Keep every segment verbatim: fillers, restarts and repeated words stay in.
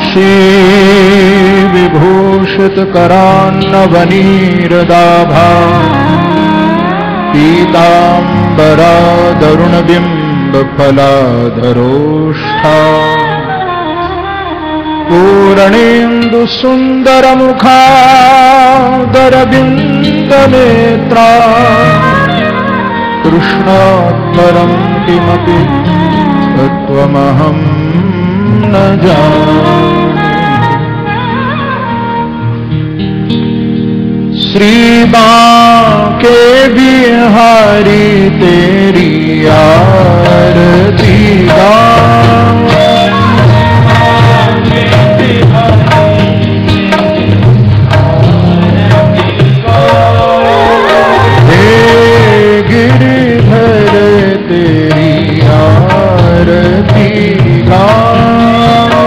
कांक्षी विभूषित करान्नवनीरदाभा पीतांबरा दरुणबिंब फलाधरोष्ठा पूर्णेन्दु सुंदर मुखादरबिंद नेत्रा कृष्णात् परं किमपि तत्त्वमहं न जाने। श्री बांके बिहारी तेरी आरती गाऊं। हे गिरिधर तेरी आरती गाऊं।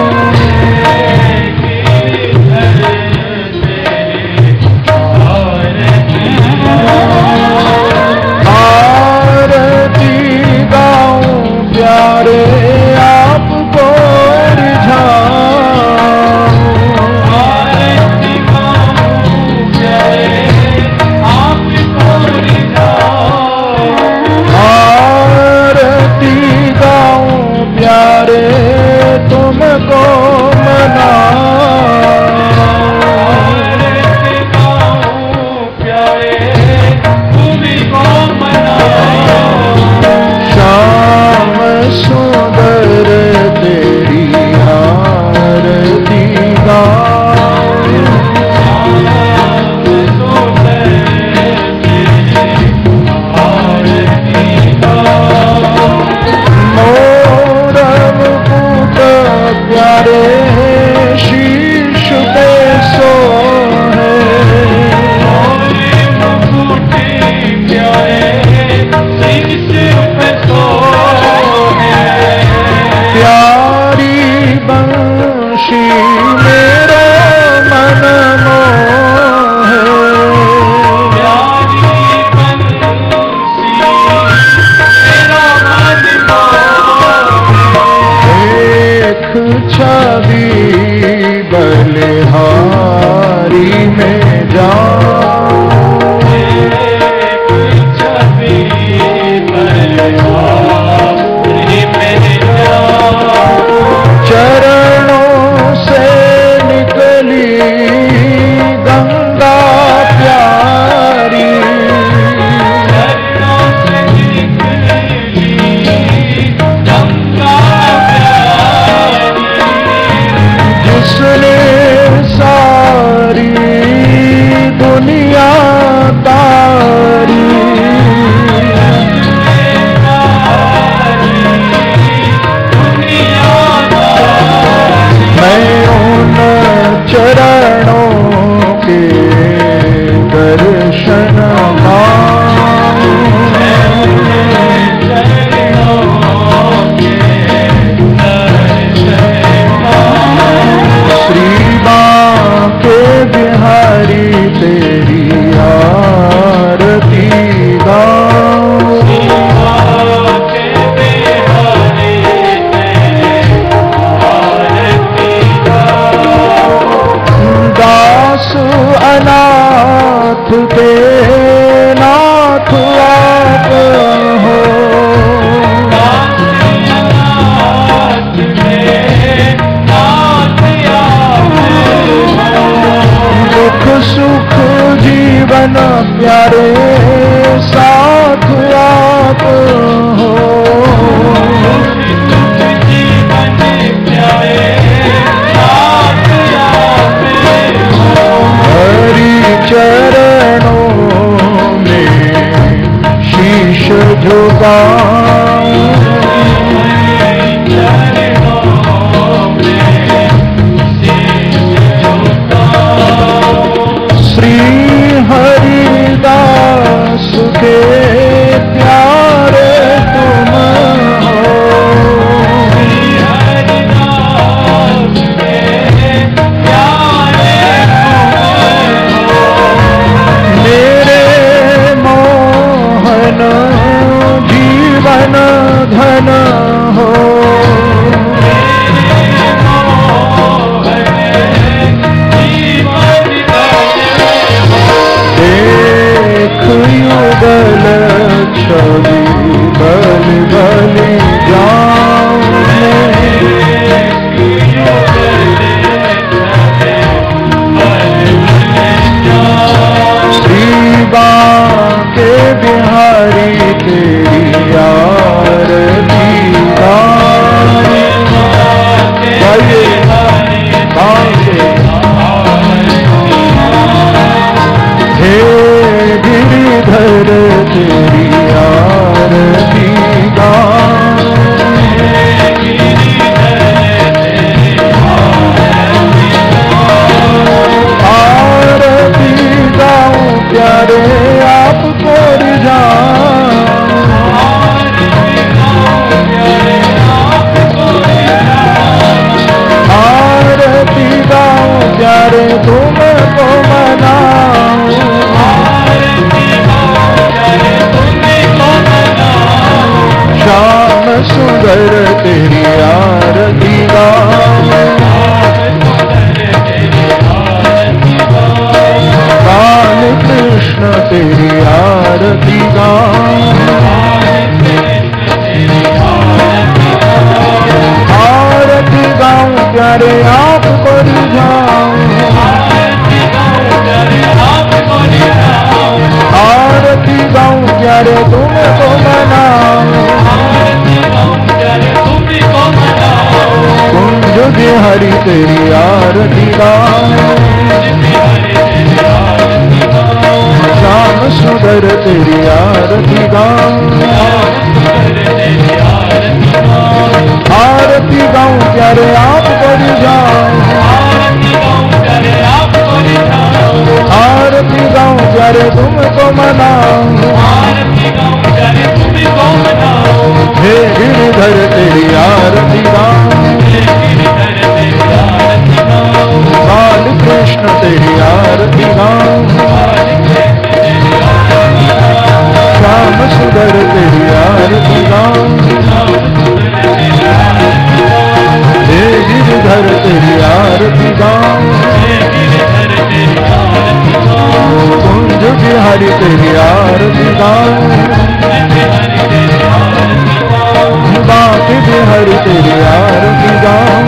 आरती गाऊं प्यारे आपको रिझाऊं। आरती गाऊं प्यारे आपको रिझाऊं। आरती गाऊं प्यारे तुमको मनाऊं। आरती गाऊं प्यारे तुमको मनाऊं। श्याम सुंदर तेरी आरती गाऊं। श्याम सुंदर तेरी आरती गाऊं। मोर मुकुट प्यारे शीश पे सोहे। मुकुट प्यारे शीश पे सोहे। प्यारी बंशी मेरा मन मोहे। प्यारी बंशी मेरा मन मोहे। एक छवि बलिहारी में जाऊं। एक छवि बलिहारी में जाऊं। चरणों से निकली गंगा प्यारी। चरणों से निकली गंगा प्यारी। जिसने सारी दुनिया तारी। मैं उन चरणों के दर्शन पाऊं। श्री बांके बिहारी तेरी आरती गाऊं। दास अनाथ के नाथ आप हो। दुख सुख जीवन प्यारे साथ आप हो। हरि चरणों में शीश झुकाऊं। श्री हरिदास के प्यारे तुम हो। मेरे मोहन जीवन धन हो। सुंदर तेरी आरती गाऊं, काल कृष्ण तेरी आरती गाऊं, आरती गाऊं प्यारे आपको रिझाऊं, आरती गाऊं प्यारे तुमको मनाऊं, कुंज बिहारी तेरी आरती गाऊं, श्याम सुंदर तेरी आरती गाऊं, आरती गाऊं प्यारे आपको रिझाऊं, आरती गाऊं प्यारे तुमको मनाऊं, हे गिरिधर तेरी आरती गाऊं, बाल कृष्ण तेरी आरती गाऊं, श्याम सुंदर तेरी आरती गाऊं, हे गिरिधर तेरी आरती गाऊं, कुंज बिहारी तेरी आरती गाऊं, बांके बिहारी तेरी आरती गाऊं,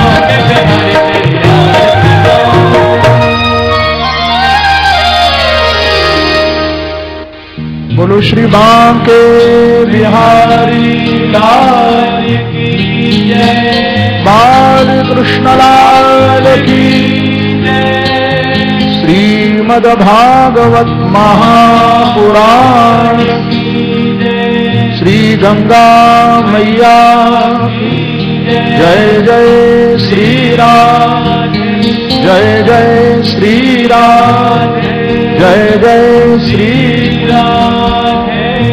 बोलो श्री बांके बिहारी लाल की जय, बाल कृष्ण लाल की जय। श्रीमद् भागवत महापुराण श्री गंगा मैया जय जय श्री राम, जय जय श्री राम, जय जय श्री राम।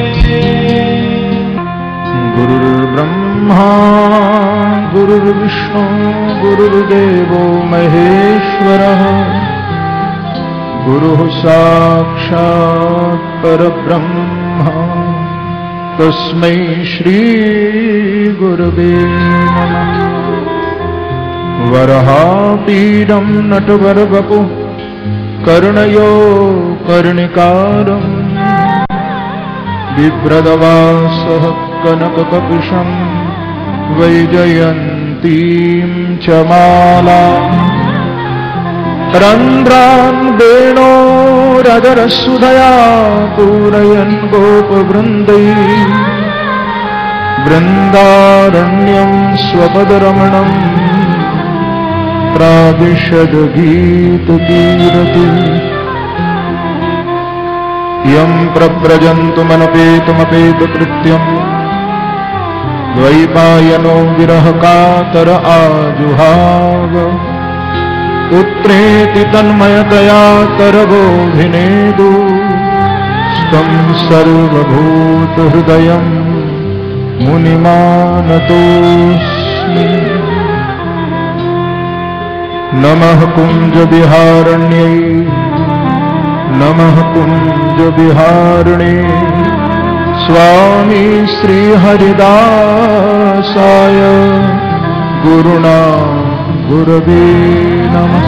गुरुर्ब्रह्मा गुरुर्विष्णु गुरुर्देवो महेश्वरः, गुरुः साक्षात् परब्रह्म तस्मै श्री गुरवे नमः। वराहपीडं नटवरवपुः कर्णयो कर्णिकारम्, बिभ्रदवासः कनककपिशं वैजयन्तीं च मालाम्, रन्ध्रान् वेणोरधरसुधया पूरयन् गोपवृन्दैः, वृन्दारण्यं स्वपदरमणं प्राविशद्गीतकीरति। यं प्रव्रजन्तुमनपेतुमपेतकृत्यम्, द्वैपायनो विरहकातर आजुहाव, पुत्रेति तन्मयतया तरवोऽभिनेदु, स्तं सर्वभूतहृदयं मुनिमानतोऽस्मि। नमः कुञ्जविहारण्यै, नमः कुञ्जविहारिणे, स्वामी श्रीहरिदासाय गुरुणा गुरवे नमः।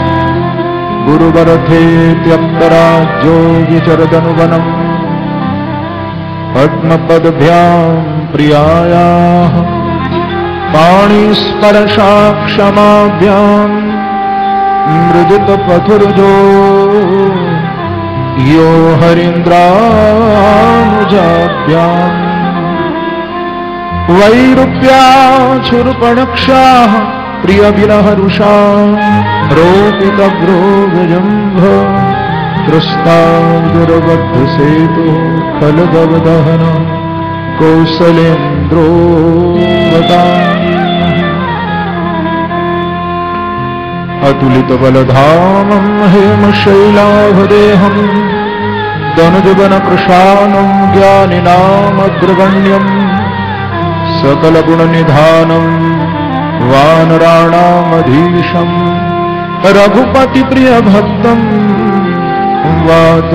गुरुवरथेत्यप्तराज्यो विचरदनुवनम्, पद्मपदभ्यां प्रियायाः पाणिस्पर्शाक्षमाभ्यां मृदुतपथुर्जो यो हरीन्द्रानुजाभ्याम्, वैरूप्याच्छुर्पणक्षाः प्रियविरहरुषा रोपितभ्रोगजम्भ, त्रस्तादुर्बद्धसेतु खलदवदहन कौसलेन्द्रोवताम्। अतुलितबलधामं हेमशैलाभदेहं, दनुजवनकृशानं ज्ञानिनामग्रगण्यम्, सकलगुणनिधानं वानराणामधीशम्, रघुपतिप्रियभक्तं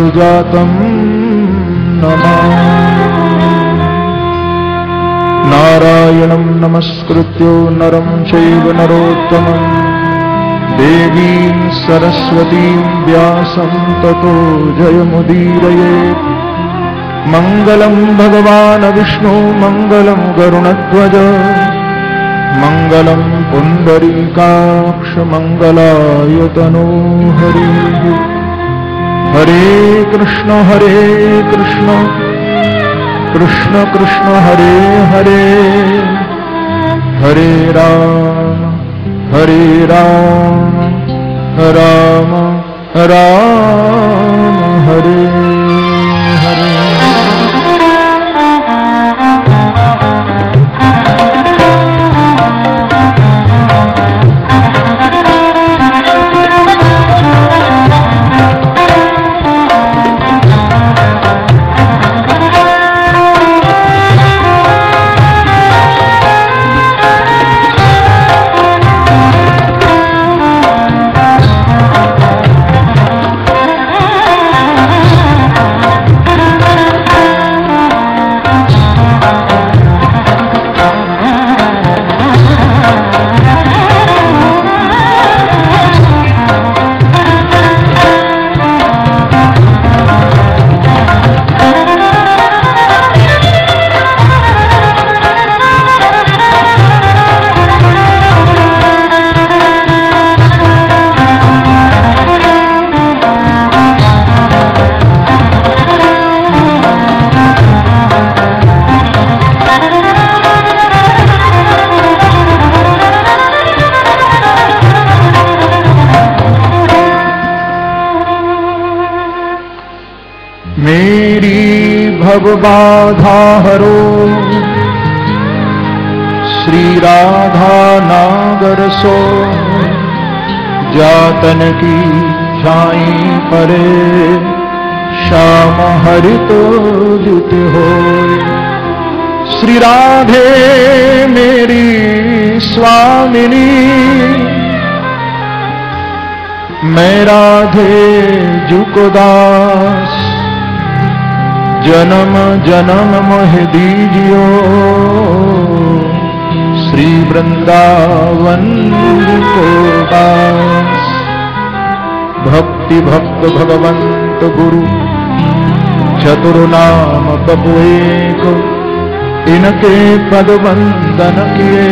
वातुजातं नमामि। नारायणं नमस्कृत्य नरं चैव नरोत्तमं देवीं सरस्वतीं व्यासं ततो जयमुदीरयेत्। मङ्गलं भगवान् विष्णु मङ्गलं गरुणध्वज मङ्गलं पुण्डरीकाक्ष मङ्गलायतनो हरिः। हरे कृष्ण हरे कृष्ण कृष्ण कृष्ण हरे हरे, हरे राम हरे राम राम राम हरे हरे। बाधा हरो श्री राधा नागर सो, जातन की छाई परे श्याम हरित जित हो। श्री राधे मेरी स्वामिनी, मैं राधे जुको दास, जन्म जन्म मोह दीजियो श्री वृंदावन को दास। भक्ति भक्त भगवंत गुरु चतुर नाम बपु एक, इनके पद वंदन किए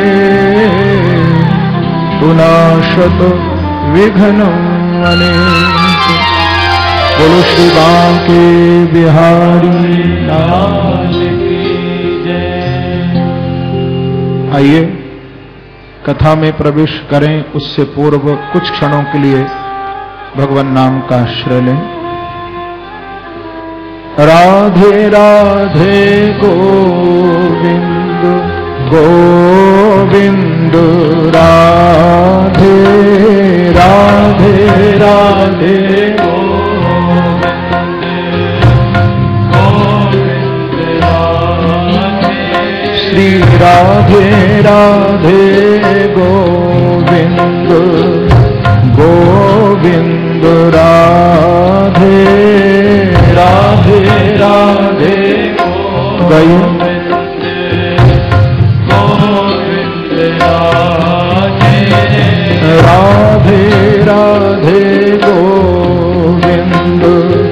पुनाशत विघ्न अनेक। बोलो श्री बांके बिहारी लाल की जय। आइए कथा में प्रवेश करें, उससे पूर्व कुछ क्षणों के लिए भगवान नाम का आश्रय लें। राधे राधे गोविंद गोविंद, राधे राधे राधे श्री राधे राधे गोविंद गोविंद, राधे राधे राधे गोविंद गोविंद, राधे राधे गोविंद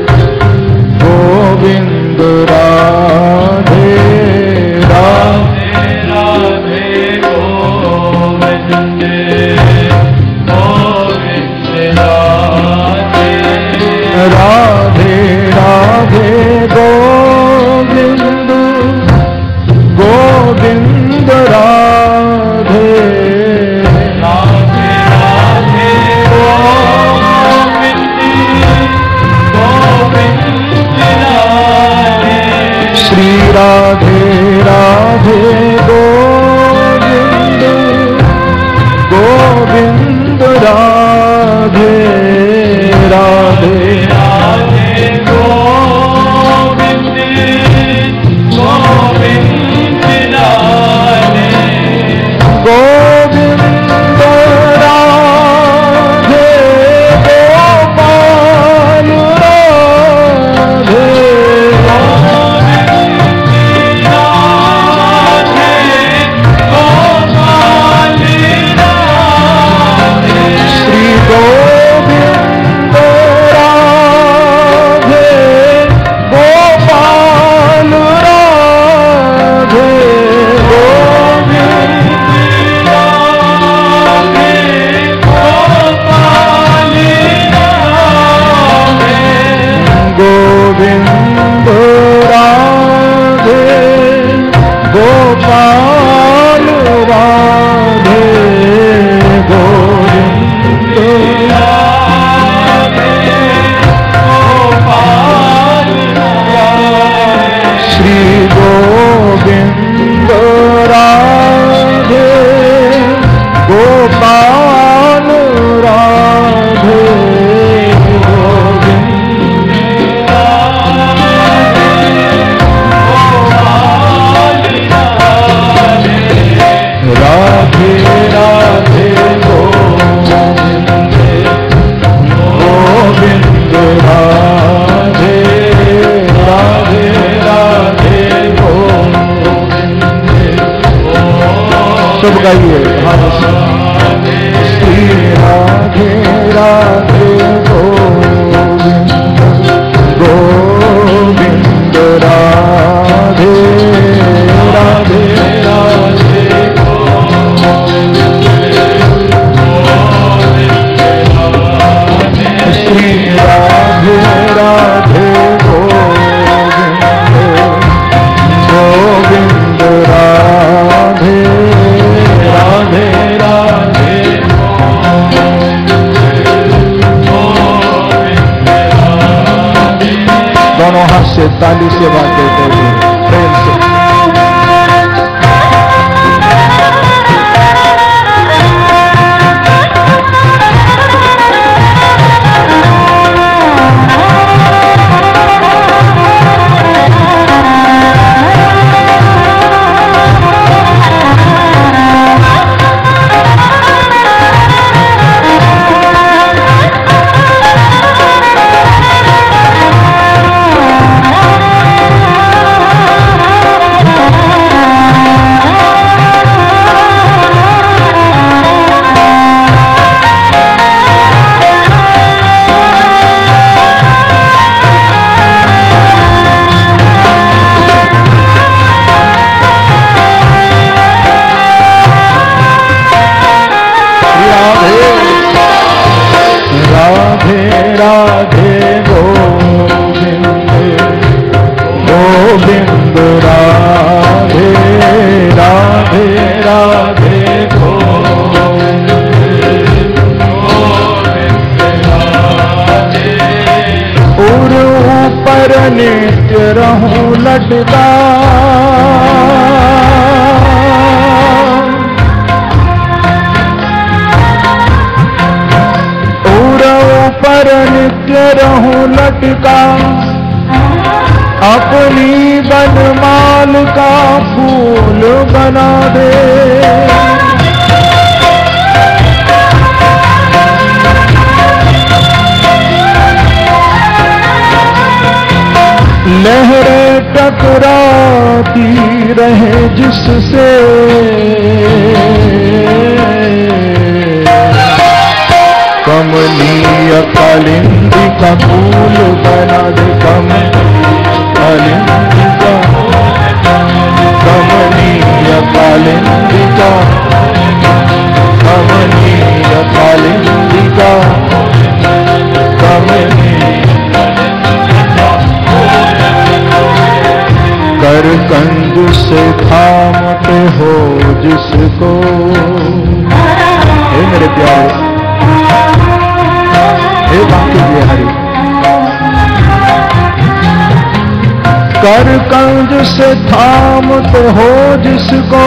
गोविंद, राधे राधे राधे गोविंद राधे गोविंद राधे गोपाल श्री गोविंद राधे गोपाल राधे राधे राधे गोविंद गोविंद राधे राधे राधे गोविंद सब गाइए श्री राधे राधे गोविंद गोविंद राधे राधे राधे श्री राधे राधे गोविंद गोविंद राधे राधे राधे दोनों हाथ से ताली से बात करते हुए प्रेम से नित्य रहूं लटका और ऊपर नित्य रहूं लटका अपनी बनमाल का फूल बना दे लहरें टकराती रहे जिससे कमनीय कालिंदी का फूल बना दे कमनीय का कमनीय कालिंदी का कमनीय कालिंदी का कमनीय कर कंज से थामते हो जिसको हे मेरे प्यारे हे बाकी बिहारी कर कंज से थामते हो जिसको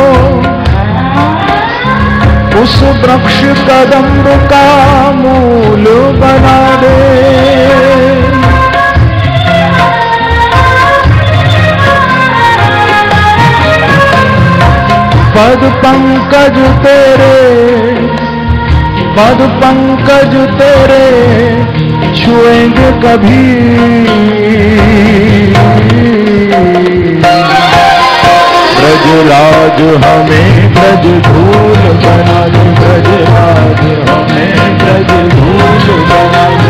उस वृक्ष कदम्ब का मूल बना दे पद पंकज तेरे पद पंकज तेरे छुएंगे कभी ब्रजराज हमें ब्रज धूल बना दे ब्रजराज हमें ब्रज धूल बना दे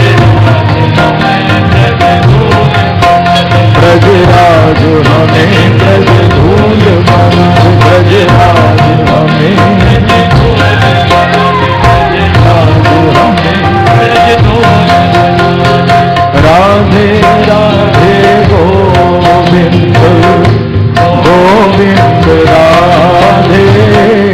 ब्रजराज हमें ब्रज धूल बना दे ब्रजराज हमें राधे राधे गोविंद गोविंद राधे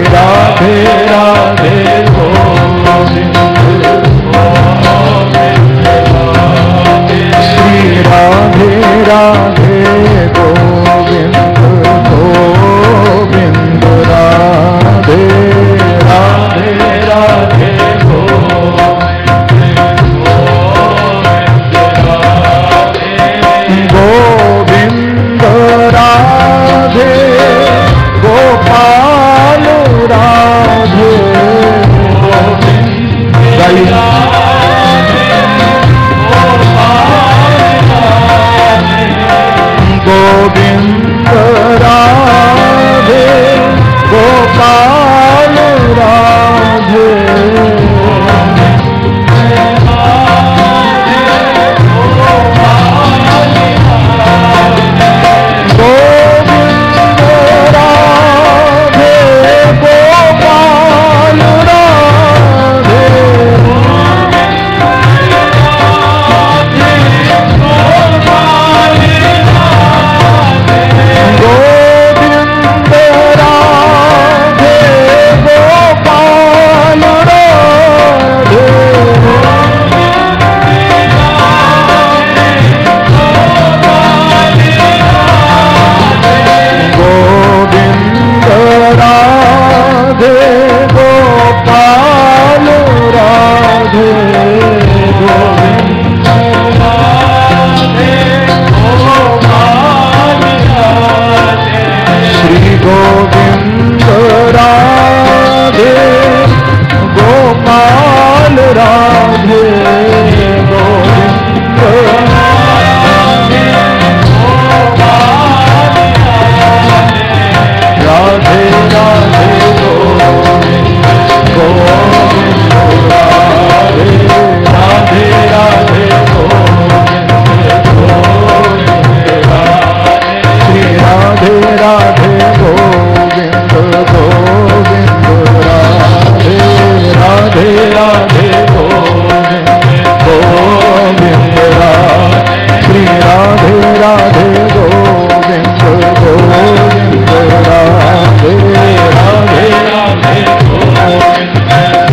राधे राधे गोविंद गोविंद राधे श्री राधे राधे गोविंद गोविंद राधे राधे राधे गोविंद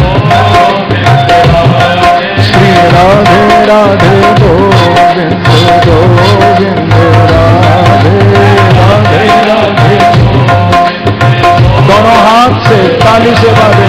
श्री राधे राधे गोविंद गोविंद राधे राधे राधे। दोनों हाथ से ताली से बाजे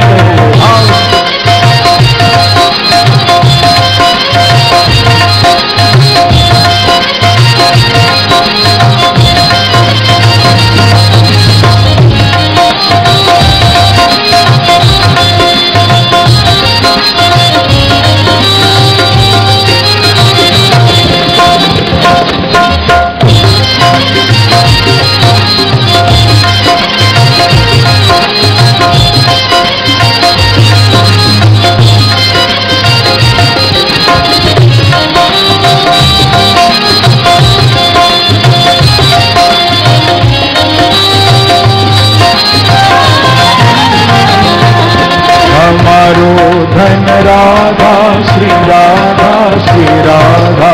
हमारो धन राधा श्री राधा श्री राधा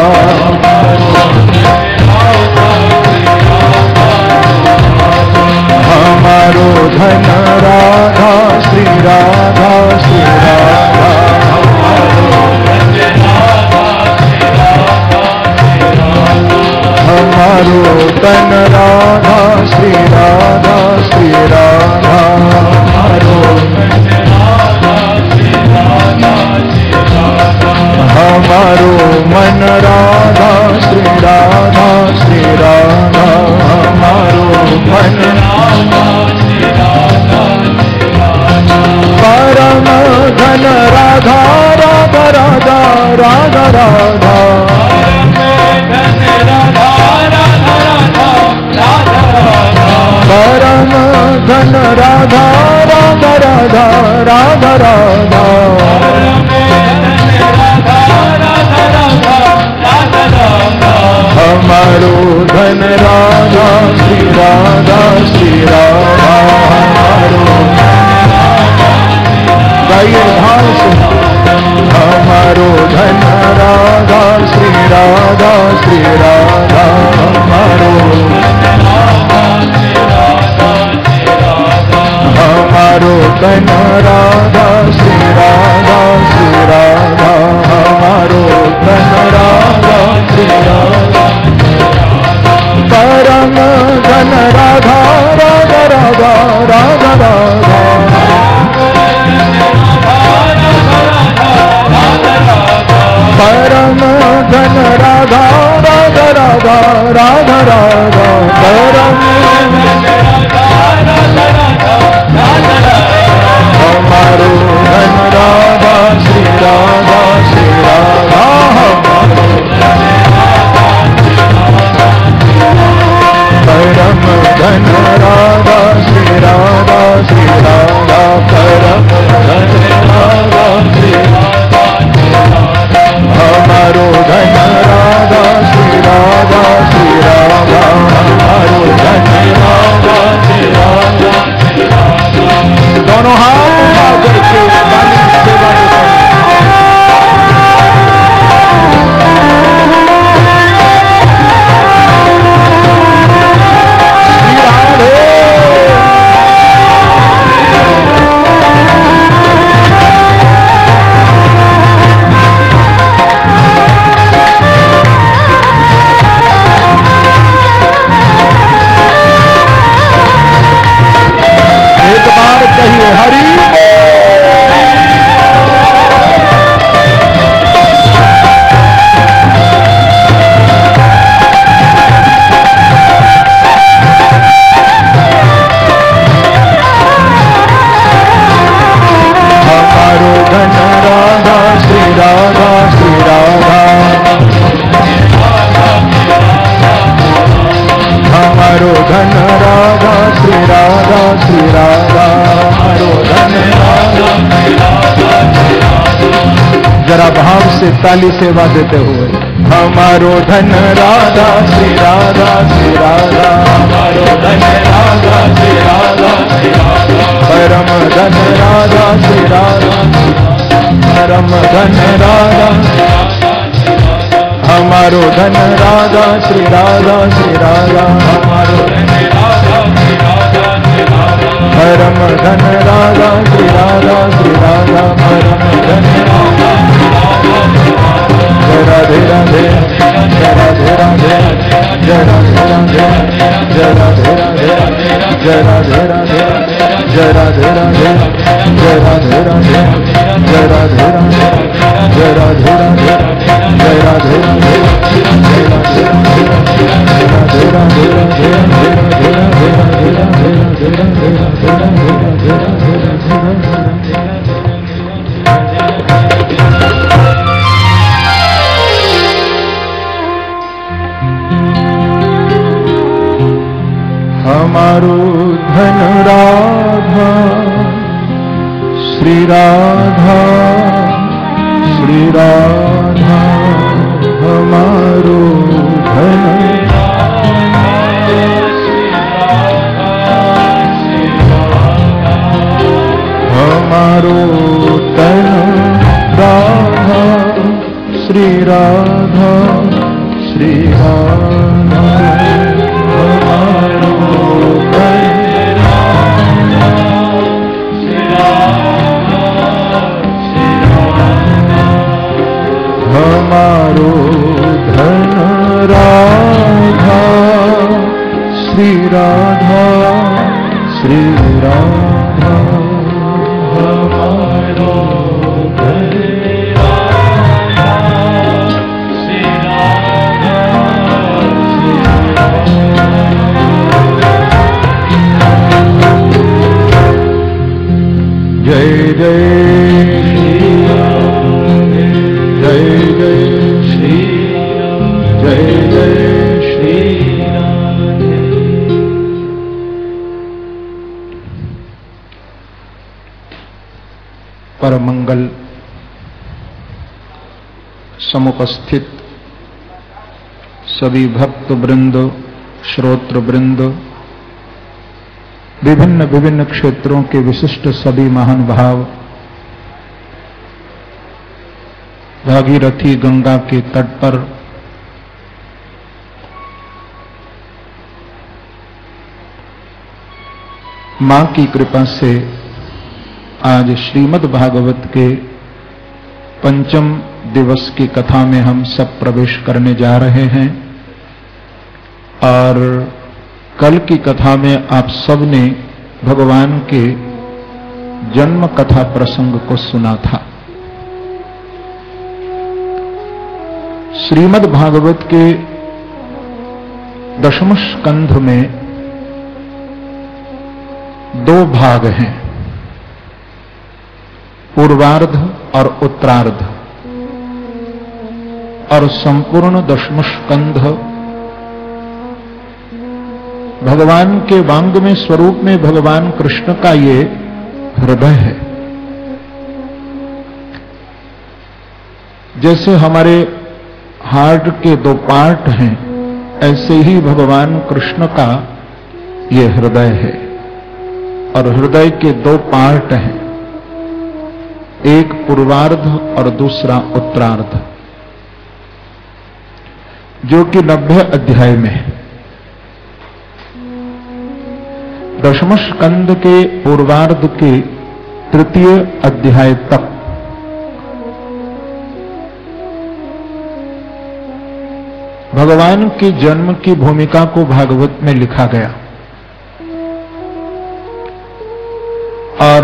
हमारो धन राधा श्री राधा श्री राधा हमारो धन राधा श्री राधा श्री राधा हमारो हमारो मन राधा श्री राधा श्री राधा हमारो मन राधा श्री राधा परम धन राधा राधा राधा राधा राधा परम धन राधा राधा राधा राधा राधा हमारो धन राधा श्री राधा श्री राधा हमारो गाइए भाव से हमारो धन राधा श्री राधा श्री राधा हमारो हमारो धन राधा श्री राधा श्री राधा हमारो धन राधा श्री राधा परम धन राधा राधा राधा राधा राधा परम धन राधा राधा राधा राधा राधा परम हमारो धन राधा श्री राधा श्री राधा परम धन राधा श्री राधा श्री राधा परम धन राधा श्री राधा हमारो धन राधा श्री राधा श्री राधा हमारो धन राधा श्री राधा दोनों हाथ उठा करके सेवा कहिए हरि हमारो धन राधा श्री राधा श्री राधा हमारो धन राधा श्री राधा श्री राधा हमारो धन राधा श्री राधा श्री राधा जरा भाव से ताली सेवा देते हुए हमारो धन राधा श्री राधा श्री राधा हमारो धन राधा श्री राधा श्री राधा परम धन राधा श्री राधा परम धन राधा, हमारो धन राधा श्री राधा श्री राधा, हमारो धन राधा श्री राधा श्री राधा, परम धन राधा श्री राधा श्री राधा, परम धन राधा श्री राधा श्री राधा, जय राधे राधे, जय राधे राधे, जय राधे राधे, जय राधे राधे, जय राधे राधे, जय राधे राधे, जय राधे राधे, जय राधे राधे, जय राधे राधे, जय राधे राधे, जय राधे राधे, राधे हमारो धन राधा श्री राधा श्री राधा, हमारो धन हमारो तन राधा श्री राधा श्री राधा, हमारो तन हमारो धन राधा श्री राधा श्री राधा, हमारो धन राधा श्री राधा श्री राधा। जय जय जय जय श्री, जय जय श्री राधे। परमंगल समुपस्थित सभी भक्त वृंद, श्रोत्र वृंद, विभिन्न विभिन्न क्षेत्रों के विशिष्ट सभी महान भाव, भागीरथी गंगा के तट पर मां की कृपा से आज श्रीमद् भागवत के पंचम दिवस की कथा में हम सब प्रवेश करने जा रहे हैं। और कल की कथा में आप सब ने भगवान के जन्म कथा प्रसंग को सुना था। श्रीमद् भागवत के दशम स्कंध में दो भाग हैं, पूर्वार्ध और उत्तरार्ध। और संपूर्ण दशम स्कंध भगवान के वांग में स्वरूप में भगवान कृष्ण का ये हृदय है। जैसे हमारे हार्ट के दो पार्ट हैं, ऐसे ही भगवान कृष्ण का ये हृदय है। और हृदय के दो पार्ट हैं, एक पूर्वार्ध और दूसरा उत्तरार्ध, जो कि नब्बे अध्याय में है। दशम स्कंद के पूर्वार्ध के तृतीय अध्याय तक भगवान के जन्म की भूमिका को भागवत में लिखा गया। और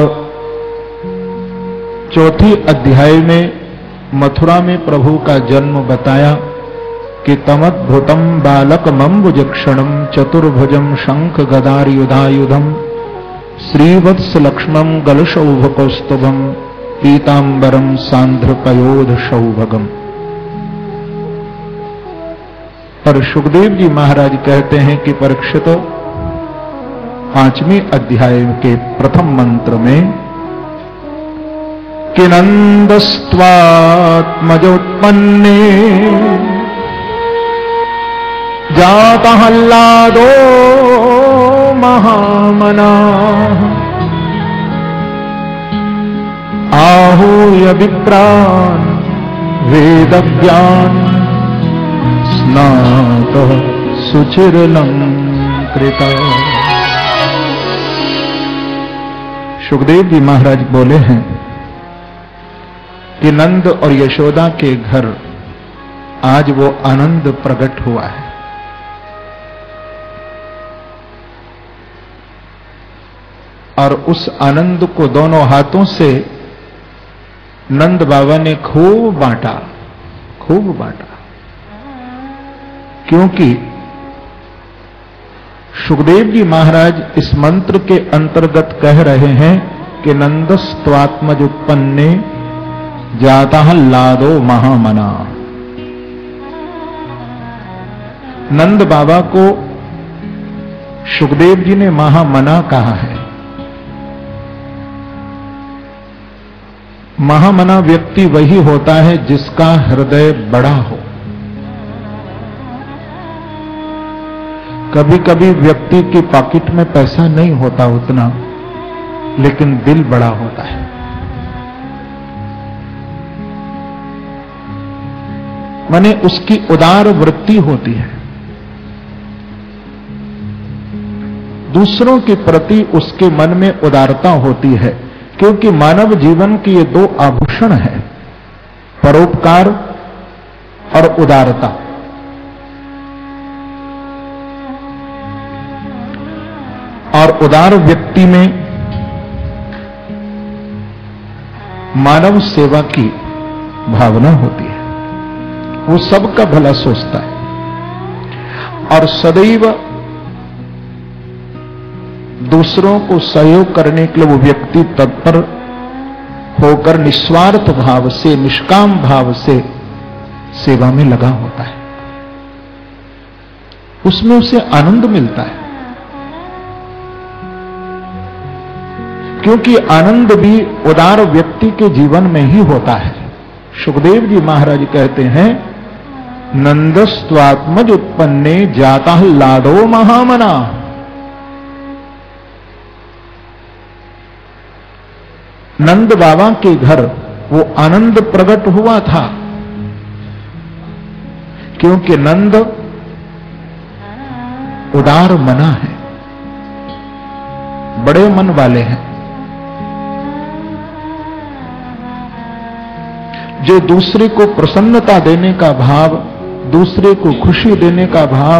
चौथी अध्याय में मथुरा में प्रभु का जन्म बताया कि तमद्भुतम बालकमंबुजक्षणम चतुर्भुजम शंख गदायुधायुधम श्रीवत्स लक्ष्मण गलशौभकौस्तुभम पीतांबरम सांध्रपयोध सौभगम। पर सुखदेव जी महाराज कहते हैं कि परीक्षित पांचवें अध्याय के प्रथम मंत्र में कि नंदस्त्वात्मजोत्पन्ने जातहल्लादो महामना आहूय यूय विप्रान् वेद ज्ञान स्नातः सुचिरलंकृता। सुखदेव जी महाराज बोले हैं कि नंद और यशोदा के घर आज वो आनंद प्रकट हुआ है। और उस आनंद को दोनों हाथों से नंद बाबा ने खूब बांटा, खूब बांटा। क्योंकि सुखदेव जी महाराज इस मंत्र के अंतर्गत कह रहे हैं कि नंदस्त्वात्मज उत्पन्ने जाता लादो महामना। नंद बाबा को सुखदेव जी ने महामना कहा है। महामना व्यक्ति वही होता है जिसका हृदय बड़ा हो। कभी कभी व्यक्ति की पॉकेट में पैसा नहीं होता उतना, लेकिन दिल बड़ा होता है। माने उसकी उदार वृत्ति होती है, दूसरों के प्रति उसके मन में उदारता होती है। क्योंकि मानव जीवन के ये दो आभूषण हैं, परोपकार और उदारता। और उदार व्यक्ति में मानव सेवा की भावना होती है, वो सबका भला सोचता है और सदैव दूसरों को सहयोग करने के लिए वो व्यक्ति तत्पर होकर निस्वार्थ भाव से, निष्काम भाव से सेवा में लगा होता है। उसमें उसे आनंद मिलता है, क्योंकि आनंद भी उदार व्यक्ति के जीवन में ही होता है। सुखदेव जी महाराज कहते हैं, नंदस्त्वात्मज उत्पन्ने जाता लाडो महामना। नंद बाबा के घर वो आनंद प्रकट हुआ था, क्योंकि नंद उदार मना है, बड़े मन वाले हैं, जो दूसरे को प्रसन्नता देने का भाव, दूसरे को खुशी देने का भाव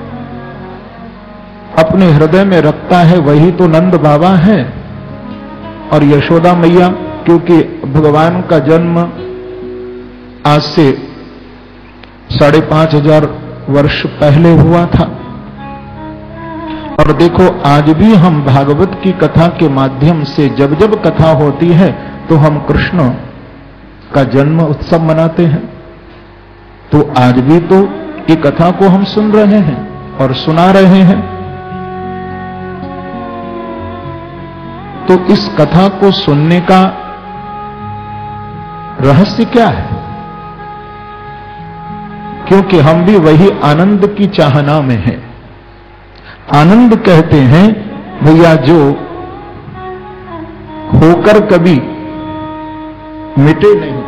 अपने हृदय में रखता है, वही तो नंद बाबा है। और यशोदा मैया, क्योंकि भगवान का जन्म आज से साढ़े पांच हजार वर्ष पहले हुआ था। और देखो आज भी हम भागवत की कथा के माध्यम से जब जब कथा होती है तो हम कृष्ण का जन्म उत्सव मनाते हैं। तो आज भी तो ये कथा को हम सुन रहे हैं और सुना रहे हैं। तो इस कथा को सुनने का रहस्य क्या है? क्योंकि हम भी वही आनंद की चाहना में हैं। आनंद कहते हैं भैया जो होकर कभी मिटे नहीं,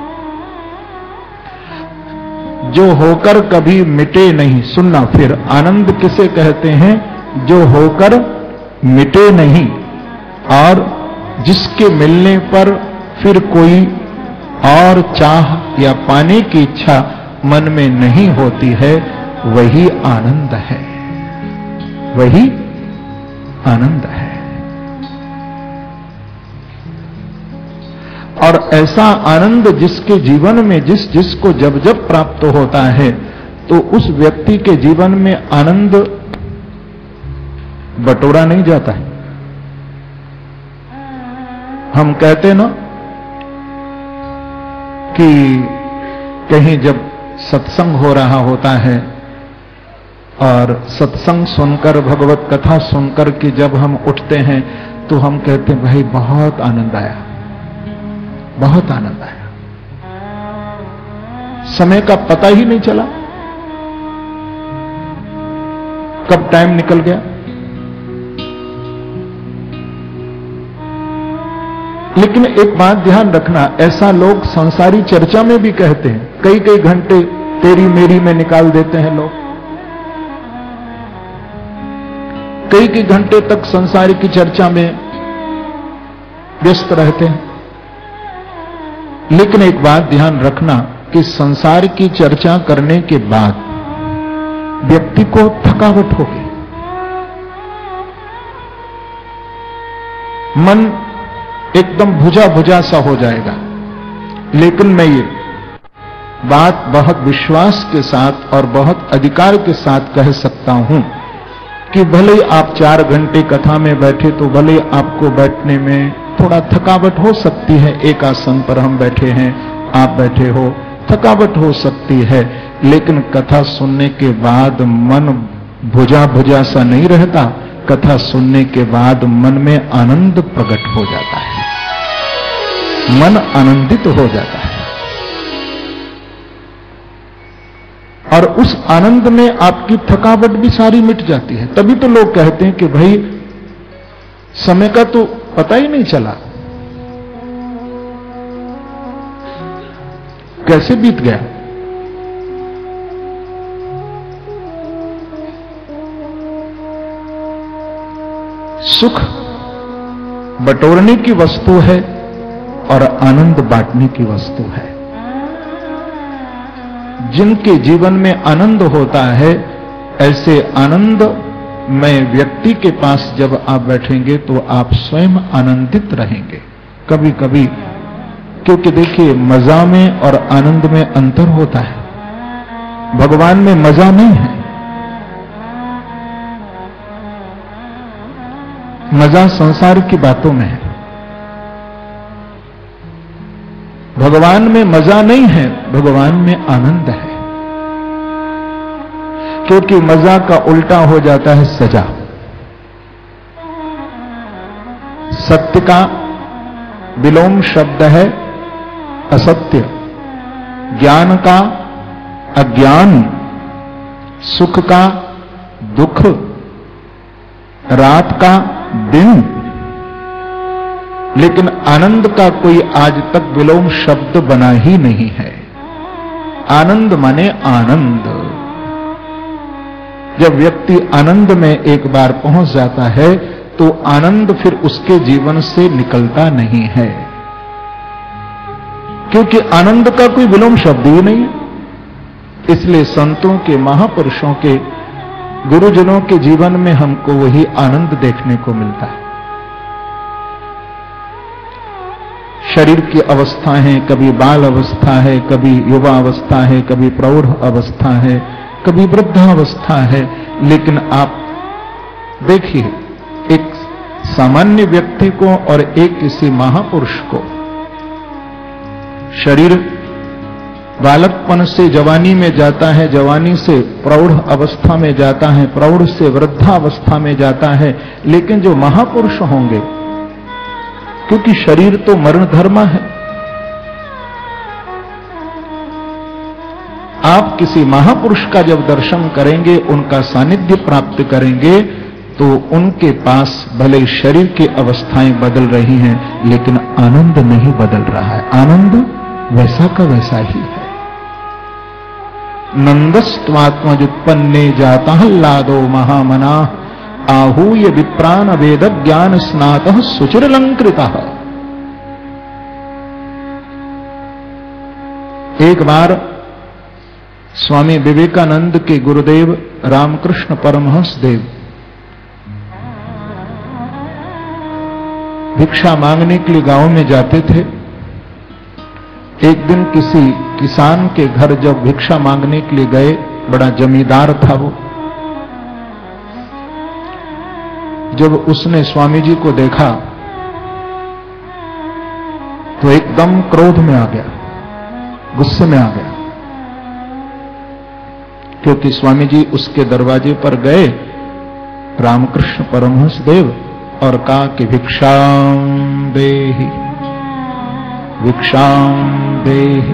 जो होकर कभी मिटे नहीं। सुनना फिर, आनंद किसे कहते हैं? जो होकर मिटे नहीं और जिसके मिलने पर फिर कोई और चाह या पाने की इच्छा मन में नहीं होती है, वही आनंद है, वही आनंद है। और ऐसा आनंद जिसके जीवन में जिस जिसको जब जब प्राप्त होता है तो उस व्यक्ति के जीवन में आनंद बटोरा नहीं जाता है। हम कहते ना कि कहीं जब सत्संग हो रहा होता है और सत्संग सुनकर, भगवत कथा सुनकर कि जब हम उठते हैं तो हम कहते हैं भाई बहुत आनंद आया, बहुत आनंद आया, समय का पता ही नहीं चला, कब टाइम निकल गया। लेकिन एक बात ध्यान रखना, ऐसा लोग संसारी चर्चा में भी कहते हैं, कई कई घंटे तेरी मेरी में निकाल देते हैं लोग, कई कई घंटे तक संसार की चर्चा में व्यस्त रहते हैं। लेकिन एक बात ध्यान रखना कि संसार की चर्चा करने के बाद व्यक्ति को थकावट होगी, मन एकदम भुजा भुजा सा हो जाएगा। लेकिन मैं ये बात बहुत विश्वास के साथ और बहुत अधिकार के साथ कह सकता हूं कि भले आप चार घंटे कथा में बैठे तो भले आपको बैठने में थोड़ा थकावट हो सकती है, एक आसन पर हम बैठे हैं, आप बैठे हो, थकावट हो सकती है, लेकिन कथा सुनने के बाद मन भुजा भुजा सा नहीं रहता। कथा सुनने के बाद मन में आनंद प्रकट हो जाता है, मन आनंदित हो जाता है, और उस आनंद में आपकी थकावट भी सारी मिट जाती है। तभी तो लोग कहते हैं कि भाई समय का तो पता ही नहीं चला, कैसे बीत गया। सुख बटोरने की वस्तु है और आनंद बांटने की वस्तु है। जिनके जीवन में आनंद होता है, ऐसे आनंद में व्यक्ति के पास जब आप बैठेंगे तो आप स्वयं आनंदित रहेंगे। कभी कभी, क्योंकि देखिए मजा में और आनंद में अंतर होता है। भगवान में मजा नहीं है, मजा संसार की बातों में है। भगवान में मजा नहीं है, भगवान में आनंद है। क्योंकि मजा का उल्टा हो जाता है सजा। सत्य का विलोम शब्द है असत्य, ज्ञान का अज्ञान, सुख का दुख, रात का दिन। लेकिन आनंद का कोई आज तक विलोम शब्द बना ही नहीं है। आनंद माने आनंद। जब व्यक्ति आनंद में एक बार पहुंच जाता है तो आनंद फिर उसके जीवन से निकलता नहीं है, क्योंकि आनंद का कोई विलोम शब्द ही नहीं है। इसलिए संतों के, महापुरुषों के, गुरुजनों के जीवन में हमको वही आनंद देखने को मिलता है। शरीर की अवस्था है, कभी बाल अवस्था है, कभी युवा अवस्था है, कभी प्रौढ़ अवस्था है, कभी वृद्धावस्था है। लेकिन आप देखिए, एक सामान्य व्यक्ति को और एक किसी महापुरुष को शरीर बालकपन से जवानी में जाता है, जवानी से प्रौढ़ अवस्था में जाता है, प्रौढ़ से वृद्धावस्था में जाता है। लेकिन जो महापुरुष होंगे, क्योंकि शरीर तो मरण धर्म है, आप किसी महापुरुष का जब दर्शन करेंगे, उनका सानिध्य प्राप्त करेंगे, तो उनके पास भले शरीर की अवस्थाएं बदल रही हैं, लेकिन आनंद नहीं बदल रहा है। आनंद वैसा का वैसा ही है। नंदस्त्वात्मजुत्पन्ने जाता हल्लादो महामना आहूय विप्रान वेद ज्ञान स्नातः सुचिरलंकृतः। एक बार स्वामी विवेकानंद के गुरुदेव रामकृष्ण परमहंस देव भिक्षा मांगने के लिए गांव में जाते थे। एक दिन किसी किसान के घर जब भिक्षा मांगने के लिए गए, बड़ा जमींदार था वो, जब उसने स्वामी जी को देखा तो एकदम क्रोध में आ गया, गुस्से में आ गया, क्योंकि स्वामी जी उसके दरवाजे पर गए रामकृष्ण परमहंस देव और कहा कि भिक्षाम देहि भिक्षाम देहि।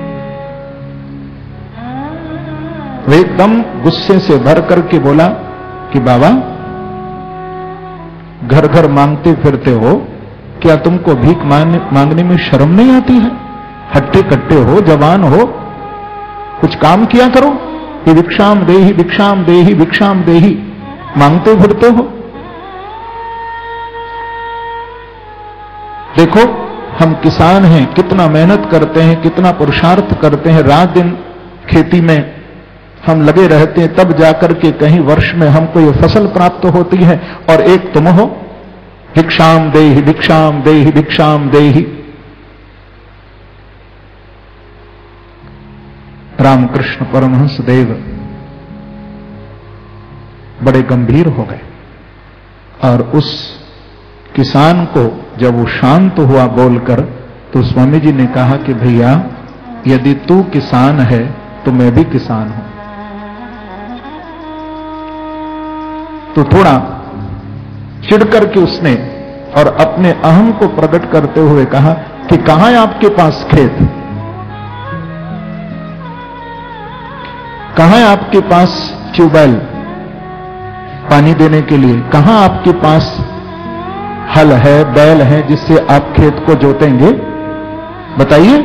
वो एकदम गुस्से से भर करके बोला कि बाबा, घर घर मांगते फिरते हो, क्या तुमको भीख मांगने में शर्म नहीं आती है? हट्टे कट्टे हो, जवान हो, कुछ काम किया करो। ये भिक्षाम देही भिक्षाम देही भिक्षाम देही मांगते फिरते हो। देखो हम किसान हैं, कितना मेहनत करते हैं, कितना पुरुषार्थ करते हैं, रात दिन खेती में हम लगे रहते हैं, तब जाकर के कहीं वर्ष में हमको ये फसल प्राप्त होती है। और एक तुम हो, भिक्षाम देहि भिक्षाम देहि भिक्षाम देहि। रामकृष्ण परमहंस देव बड़े गंभीर हो गए और उस किसान को जब वो शांत हुआ बोलकर, तो स्वामी जी ने कहा कि भैया यदि तू किसान है तो मैं भी किसान हूं। तो थोड़ा चिढ़ करके उसने और अपने अहम को प्रकट करते हुए कहा कि कहां है आपके पास खेत, कहां है आपके पास ट्यूबवेल पानी देने के लिए, कहां आपके पास हल है, बैल है जिससे आप खेत को जोतेंगे, बताइए।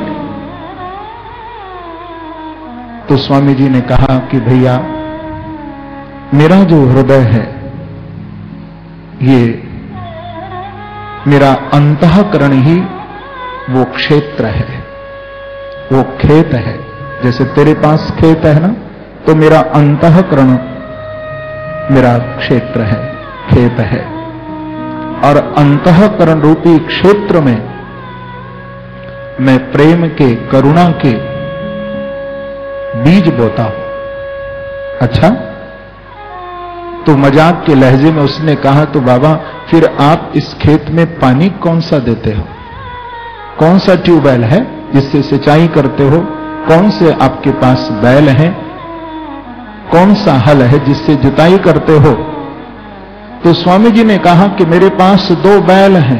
तो स्वामी जी ने कहा कि भैया मेरा जो हृदय है ये मेरा अंतःकरण ही वो क्षेत्र है, वो खेत है। जैसे तेरे पास खेत है ना, तो मेरा अंतःकरण मेरा क्षेत्र है, खेत है। और अंतःकरण रूपी क्षेत्र में मैं प्रेम के, करुणा के बीज बोता हूं। अच्छा, तो मजाक के लहजे में उसने कहा तो बाबा फिर आप इस खेत में पानी कौन सा देते हो, कौन सा ट्यूबवेल है जिससे सिंचाई करते हो, कौन से आपके पास बैल हैं, कौन सा हल है जिससे जुताई करते हो। तो स्वामी जी ने कहा कि मेरे पास दो बैल हैं,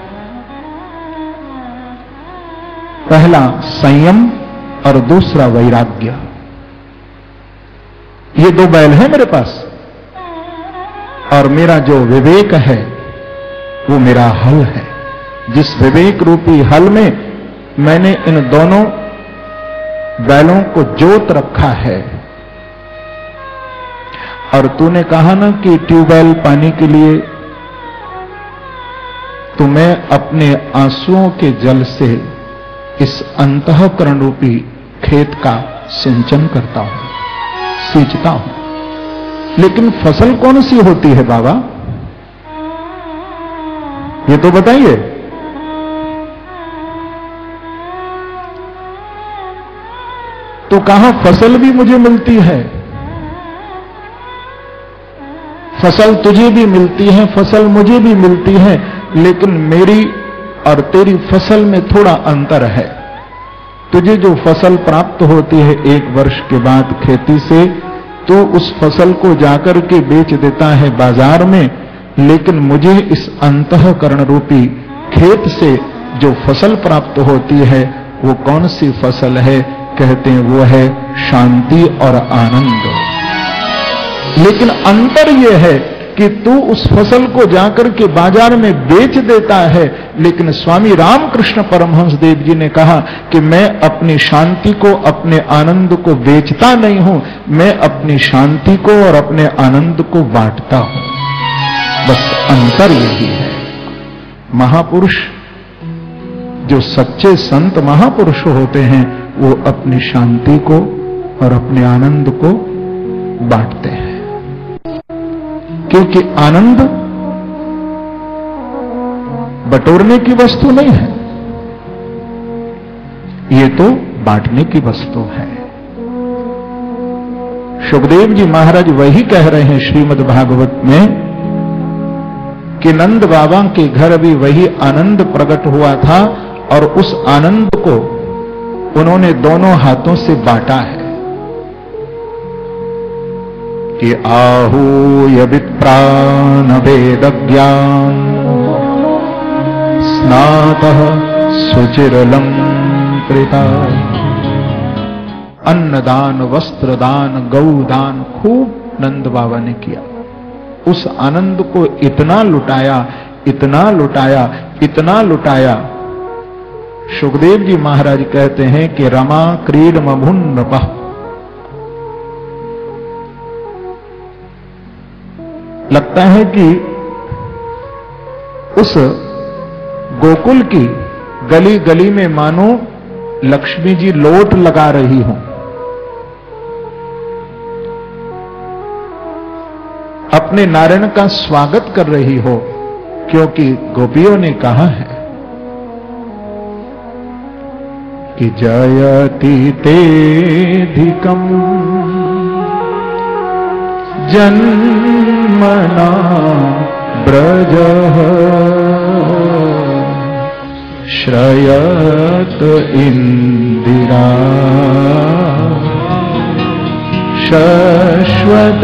पहला संयम और दूसरा वैराग्य। ये दो बैल हैं मेरे पास, और मेरा जो विवेक है वो मेरा हल है। जिस विवेक रूपी हल में मैंने इन दोनों बैलों को जोत रखा है। और तूने कहा ना कि ट्यूबवेल पानी के लिए, तो मैं अपने आंसुओं के जल से इस अंतःकरण रूपी खेत का सिंचन करता हूं, सींचता हूं। लेकिन फसल कौन सी होती है बाबा, ये तो बताइए। तो कहां फसल भी मुझे मिलती है, फसल तुझे भी मिलती है, फसल मुझे भी मिलती है, लेकिन मेरी और तेरी फसल में थोड़ा अंतर है। तुझे जो फसल प्राप्त होती है एक वर्ष के बाद खेती से, तो उस फसल को जाकर के बेच देता है बाजार में, लेकिन मुझे इस अंतःकरण रूपी खेत से जो फसल प्राप्त होती है वो कौन सी फसल है, कहते हैं वो है शांति और आनंद। लेकिन अंतर यह है कि तू उस फसल को जाकर के बाजार में बेच देता है, लेकिन स्वामी रामकृष्ण परमहंस देव जी ने कहा कि मैं अपनी शांति को, अपने आनंद को बेचता नहीं हूं, मैं अपनी शांति को और अपने आनंद को बांटता हूं। बस अंतर यही है। महापुरुष, जो सच्चे संत महापुरुष होते हैं, वो अपनी शांति को और अपने आनंद को बांटते हैं, क्योंकि आनंद बटोरने की वस्तु नहीं है, ये तो बांटने की वस्तु है। सुखदेव जी महाराज वही कह रहे हैं श्रीमद् भागवत में कि नंद बाबा के घर भी वही आनंद प्रकट हुआ था, और उस आनंद को उन्होंने दोनों हाथों से बांटा है कि आहूय विप्रान वेद ज्ञान स्नातः सुचिरलं कृता। अन्नदान, वस्त्रदान, गौदान खूब नंद बाबा ने किया। उस आनंद को इतना लुटाया, इतना लुटाया इतना लुटाया। सुखदेव जी महाराज कहते हैं कि रमा क्रीड मभुन नृपः, लगता है कि उस गोकुल की गली गली में मानो लक्ष्मी जी लोट लगा रही हों। अपने नारायण का स्वागत कर रही हो, क्योंकि गोपियों ने कहा है कि जयति तेधिकम् जन्मना ब्रजः श्रयत इंदिरा शश्वत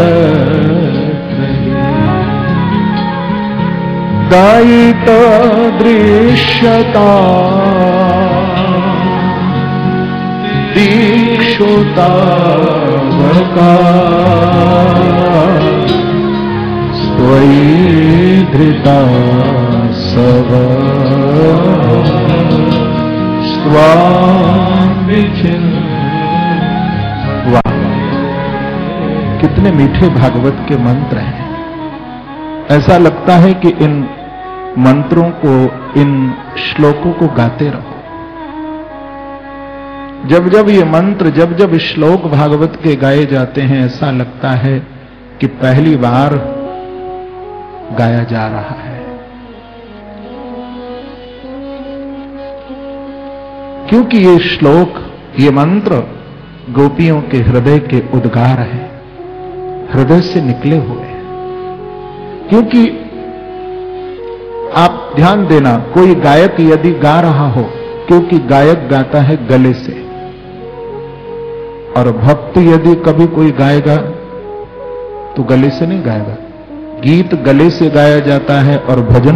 दायित दृश्यता दीक्षुता त्वयि धृता सव वाह, कितने मीठे भागवत के मंत्र हैं। ऐसा लगता है कि इन मंत्रों को, इन श्लोकों को गाते रहो। जब जब ये मंत्र, जब जब श्लोक भागवत के गाए जाते हैं, ऐसा लगता है कि पहली बार गाया जा रहा है। क्योंकि ये श्लोक, ये मंत्र गोपियों के हृदय के उद्गार हैं, हृदय से निकले हुए हैं। क्योंकि आप ध्यान देना, कोई गायक यदि गा रहा हो, क्योंकि गायक गाता है गले से, और भक्त यदि कभी कोई गाएगा तो गले से नहीं गाएगा। गीत गले से गाया जाता है और भजन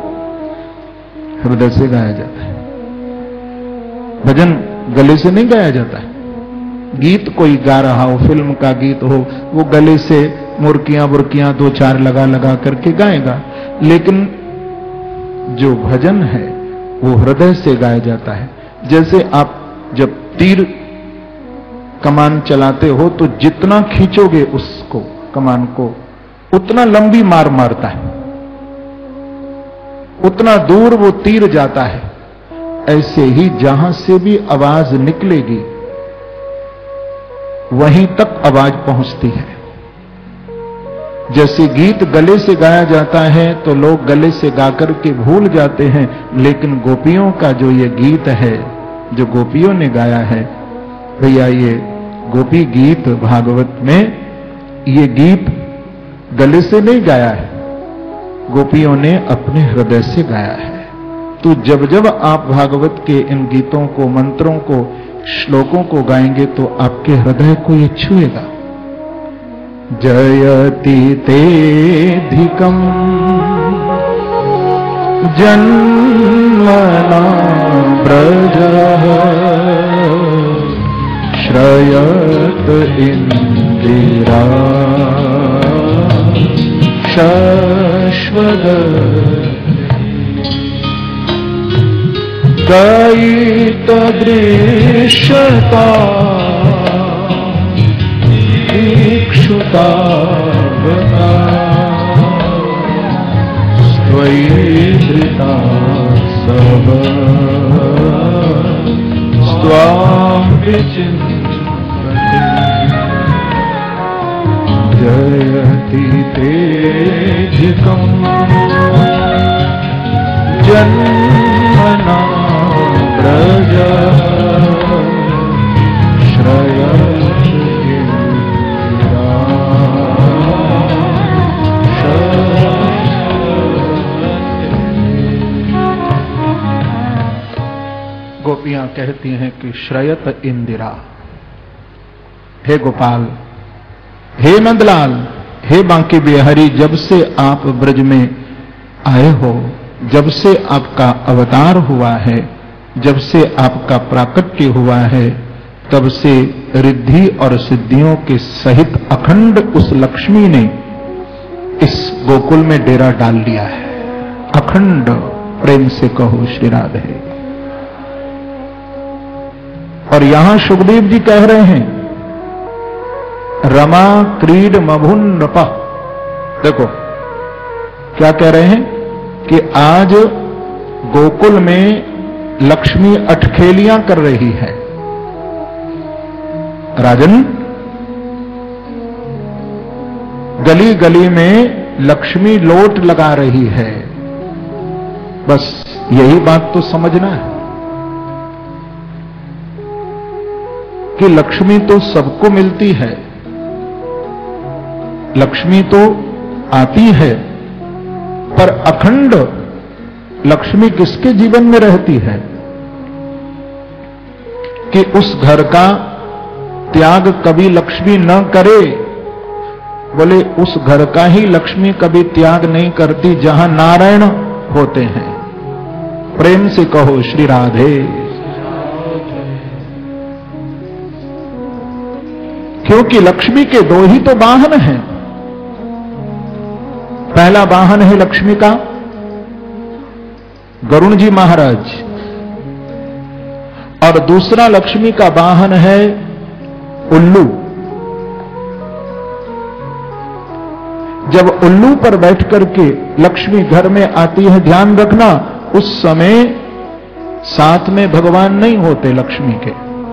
हृदय से गाया जाता है। भजन गले से नहीं गाया जाता है। गीत कोई गा रहा हो, फिल्म का गीत हो, वो गले से मुर्कियां बुर्कियां दो चार लगा लगा करके गाएगा, लेकिन जो भजन है वो हृदय से गाया जाता है। जैसे आप जब तीर कमान चलाते हो तो जितना खींचोगे उसको, कमान को, उतना लंबी मार मारता है, उतना दूर वो तीर जाता है। ऐसे ही जहां से भी आवाज निकलेगी वहीं तक आवाज पहुंचती है। जैसे गीत गले से गाया जाता है तो लोग गले से गाकर के भूल जाते हैं, लेकिन गोपियों का जो ये गीत है, जो गोपियों ने गाया है, भैया ये गोपी गीत भागवत में, ये गीत गले से नहीं गाया है, गोपियों ने अपने हृदय से गाया है। तो जब जब आप भागवत के इन गीतों को, मंत्रों को, श्लोकों को गाएंगे तो आपके हृदय को ये छुएगा। जयति तेधिकम् जन्मना ब्रजः श्रयत इंदिरा शश्वत दयित दृश्यता दीक्षुता त्वयि धृता सब स्वाम विचिन्वते जयति तेधिकम् जन्मना ब्रजः श्रयत इंदिरा गोपियां कहती हैं कि श्रयत इंदिरा, हे गोपाल, हे नंदलाल, हे बांके बिहारी, जब से आप ब्रज में आए हो, जब से आपका अवतार हुआ है, जब से आपका प्राकट्य हुआ है, तब से रिद्धि और सिद्धियों के सहित अखंड उस लक्ष्मी ने इस गोकुल में डेरा डाल लिया है। अखंड प्रेम से कहो श्री राधे। और यहां सुखदेव जी कह रहे हैं रमा क्रीड मभुन नृपा। देखो क्या कह रहे हैं कि आज गोकुल में लक्ष्मी अटखेलियां कर रही है। राजन, गली गली में लक्ष्मी लोट लगा रही है। बस यही बात तो समझना है कि लक्ष्मी तो सबको मिलती है, लक्ष्मी तो आती है, पर अखंड लक्ष्मी किसके जीवन में रहती है कि उस घर का त्याग कभी लक्ष्मी न करे। बोले उस घर का ही लक्ष्मी कभी त्याग नहीं करती जहां नारायण होते हैं। प्रेम से कहो श्री राधे। क्योंकि लक्ष्मी के दो ही तो वाहन हैं। पहला वाहन है लक्ष्मी का गरुण जी महाराज, और दूसरा लक्ष्मी का वाहन है उल्लू। जब उल्लू पर बैठ करके लक्ष्मी घर में आती है, ध्यान रखना उस समय साथ में भगवान नहीं होते लक्ष्मी के।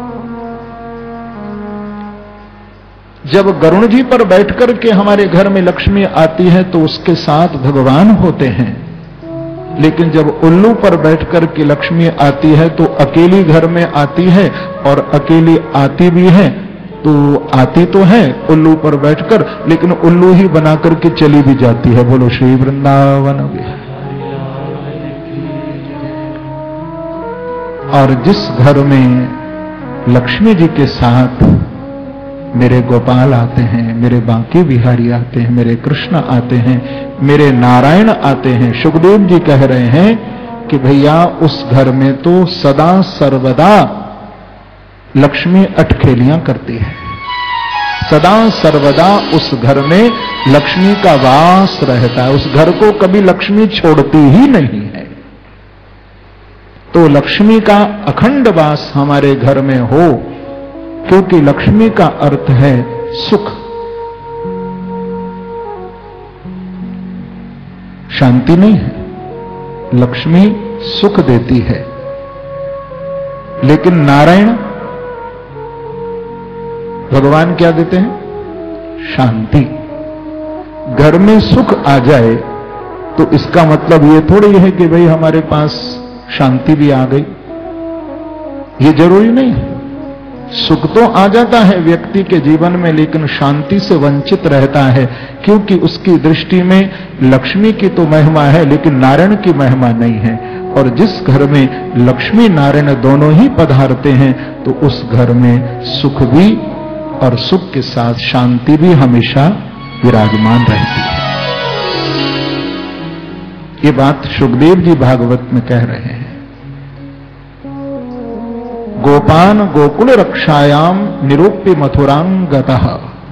जब गरुण जी पर बैठ करके हमारे घर में लक्ष्मी आती है तो उसके साथ भगवान होते हैं, लेकिन जब उल्लू पर बैठ करके लक्ष्मी आती है तो अकेली घर में आती है, और अकेली आती भी है तो आती तो है उल्लू पर बैठकर, लेकिन उल्लू ही बना करके चली भी जाती है। बोलो श्री वृंदावन। और जिस घर में लक्ष्मी जी के साथ मेरे गोपाल आते हैं, मेरे बांके बिहारी आते हैं, मेरे कृष्ण आते हैं, मेरे नारायण आते हैं, सुखदेव जी कह रहे हैं कि भैया उस घर में तो सदा सर्वदा लक्ष्मी अटखेलियां करती है। सदा सर्वदा उस घर में लक्ष्मी का वास रहता है। उस घर को कभी लक्ष्मी छोड़ती ही नहीं है। तो लक्ष्मी का अखंड वास हमारे घर में हो, क्योंकि लक्ष्मी का अर्थ है सुख, शांति नहीं है। लक्ष्मी सुख देती है, लेकिन नारायण भगवान क्या देते हैं? शांति। घर में सुख आ जाए तो इसका मतलब ये थोड़ी है कि भाई हमारे पास शांति भी आ गई। ये जरूरी नहीं है। सुख तो आ जाता है व्यक्ति के जीवन में, लेकिन शांति से वंचित रहता है, क्योंकि उसकी दृष्टि में लक्ष्मी की तो महिमा है लेकिन नारायण की महिमा नहीं है। और जिस घर में लक्ष्मी नारायण दोनों ही पधारते हैं तो उस घर में सुख भी और सुख के साथ शांति भी हमेशा विराजमान रहती है। ये बात सुखदेव जी भागवत में कह रहे हैं। गोपान गोकुल रक्षायाम निरूप्य मथुरांग गतः।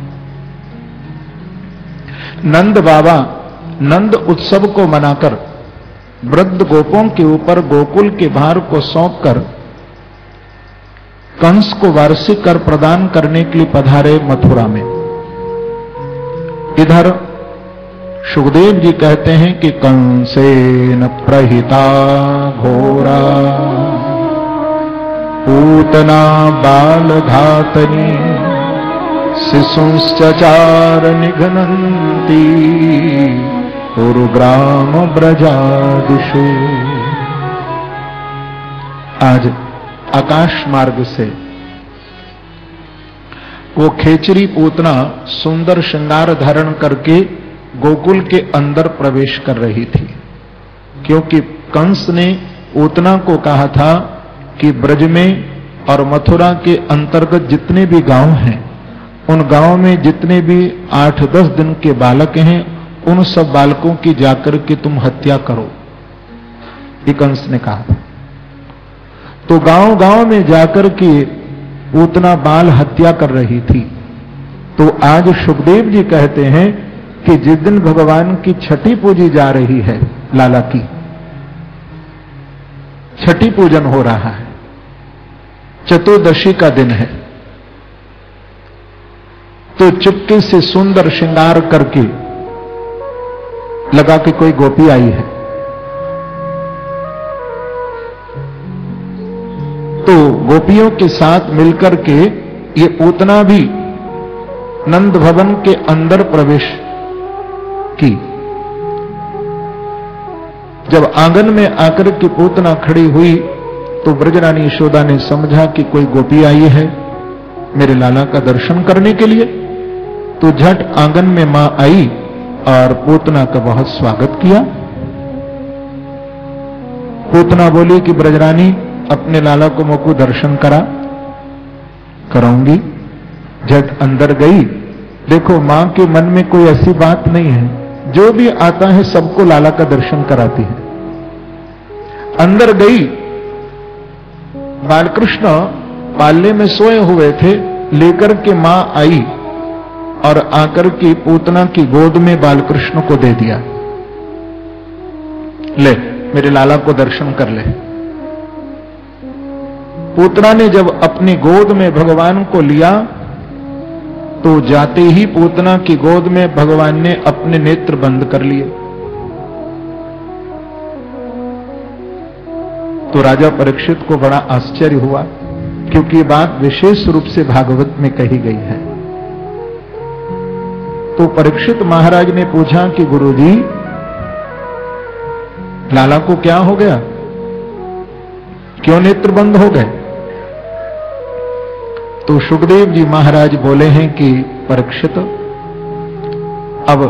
नंद बाबा नंद उत्सव को मनाकर वृद्ध गोपों के ऊपर गोकुल के भार को सौंपकर कंस को वार्षिक कर प्रदान करने के लिए पधारे मथुरा में। इधर सुखदेव जी कहते हैं कि कंसेन प्रहिता घोरा पूतना बालघातनी शिशुश्चचार निघ्नन्ति उरुग्राम ब्रजादिषु। आज आकाश मार्ग से वो खेचरी पूतना सुंदर श्रृंगार धारण करके गोकुल के अंदर प्रवेश कर रही थी, क्योंकि कंस ने पूतना को कहा था कि ब्रज में और मथुरा के अंतर्गत जितने भी गांव हैं, उन गांव में जितने भी आठ दस दिन के बालक हैं, उन सब बालकों की जाकर के तुम हत्या करो, ये कंस ने कहा। तो गांव गांव में जाकर के पूतना बाल हत्या कर रही थी। तो आज सुखदेव जी कहते हैं कि जिस दिन भगवान की छठी पूजी जा रही है लाला की, छठी पूजन हो रहा है, चतुर्दशी का दिन है। तो चुपके से सुंदर श्रृंगार करके लगा कि कोई गोपी आई है, तो गोपियों के साथ मिलकर के ये पूतना भी नंद भवन के अंदर प्रवेश की। जब आंगन में आकर के पूतना खड़ी हुई तो ब्रजरानी यशोदा ने समझा कि कोई गोपी आई है मेरे लाला का दर्शन करने के लिए। तो झट आंगन में मां आई और पूतना का बहुत स्वागत किया। पूतना बोली कि ब्रजरानी अपने लाला को मोको दर्शन करा। कराऊंगी। झट अंदर गई। देखो मां के मन में कोई ऐसी बात नहीं है, जो भी आता है सबको लाला का दर्शन कराती है। अंदर गई। बालकृष्ण पालने में सोए हुए थे, लेकर के मां आई और आकर के पूतना की गोद में बालकृष्ण को दे दिया। ले मेरे लाला को दर्शन कर ले। पूतना ने जब अपनी गोद में भगवान को लिया तो जाते ही पूतना की गोद में भगवान ने अपने नेत्र बंद कर लिए। तो राजा परीक्षित को बड़ा आश्चर्य हुआ, क्योंकि ये बात विशेष रूप से भागवत में कही गई है। तो परीक्षित महाराज ने पूछा कि गुरुजी लाला को क्या हो गया, क्यों नेत्र बंद हो गए? तो सुखदेव जी महाराज बोले हैं कि परीक्षित अब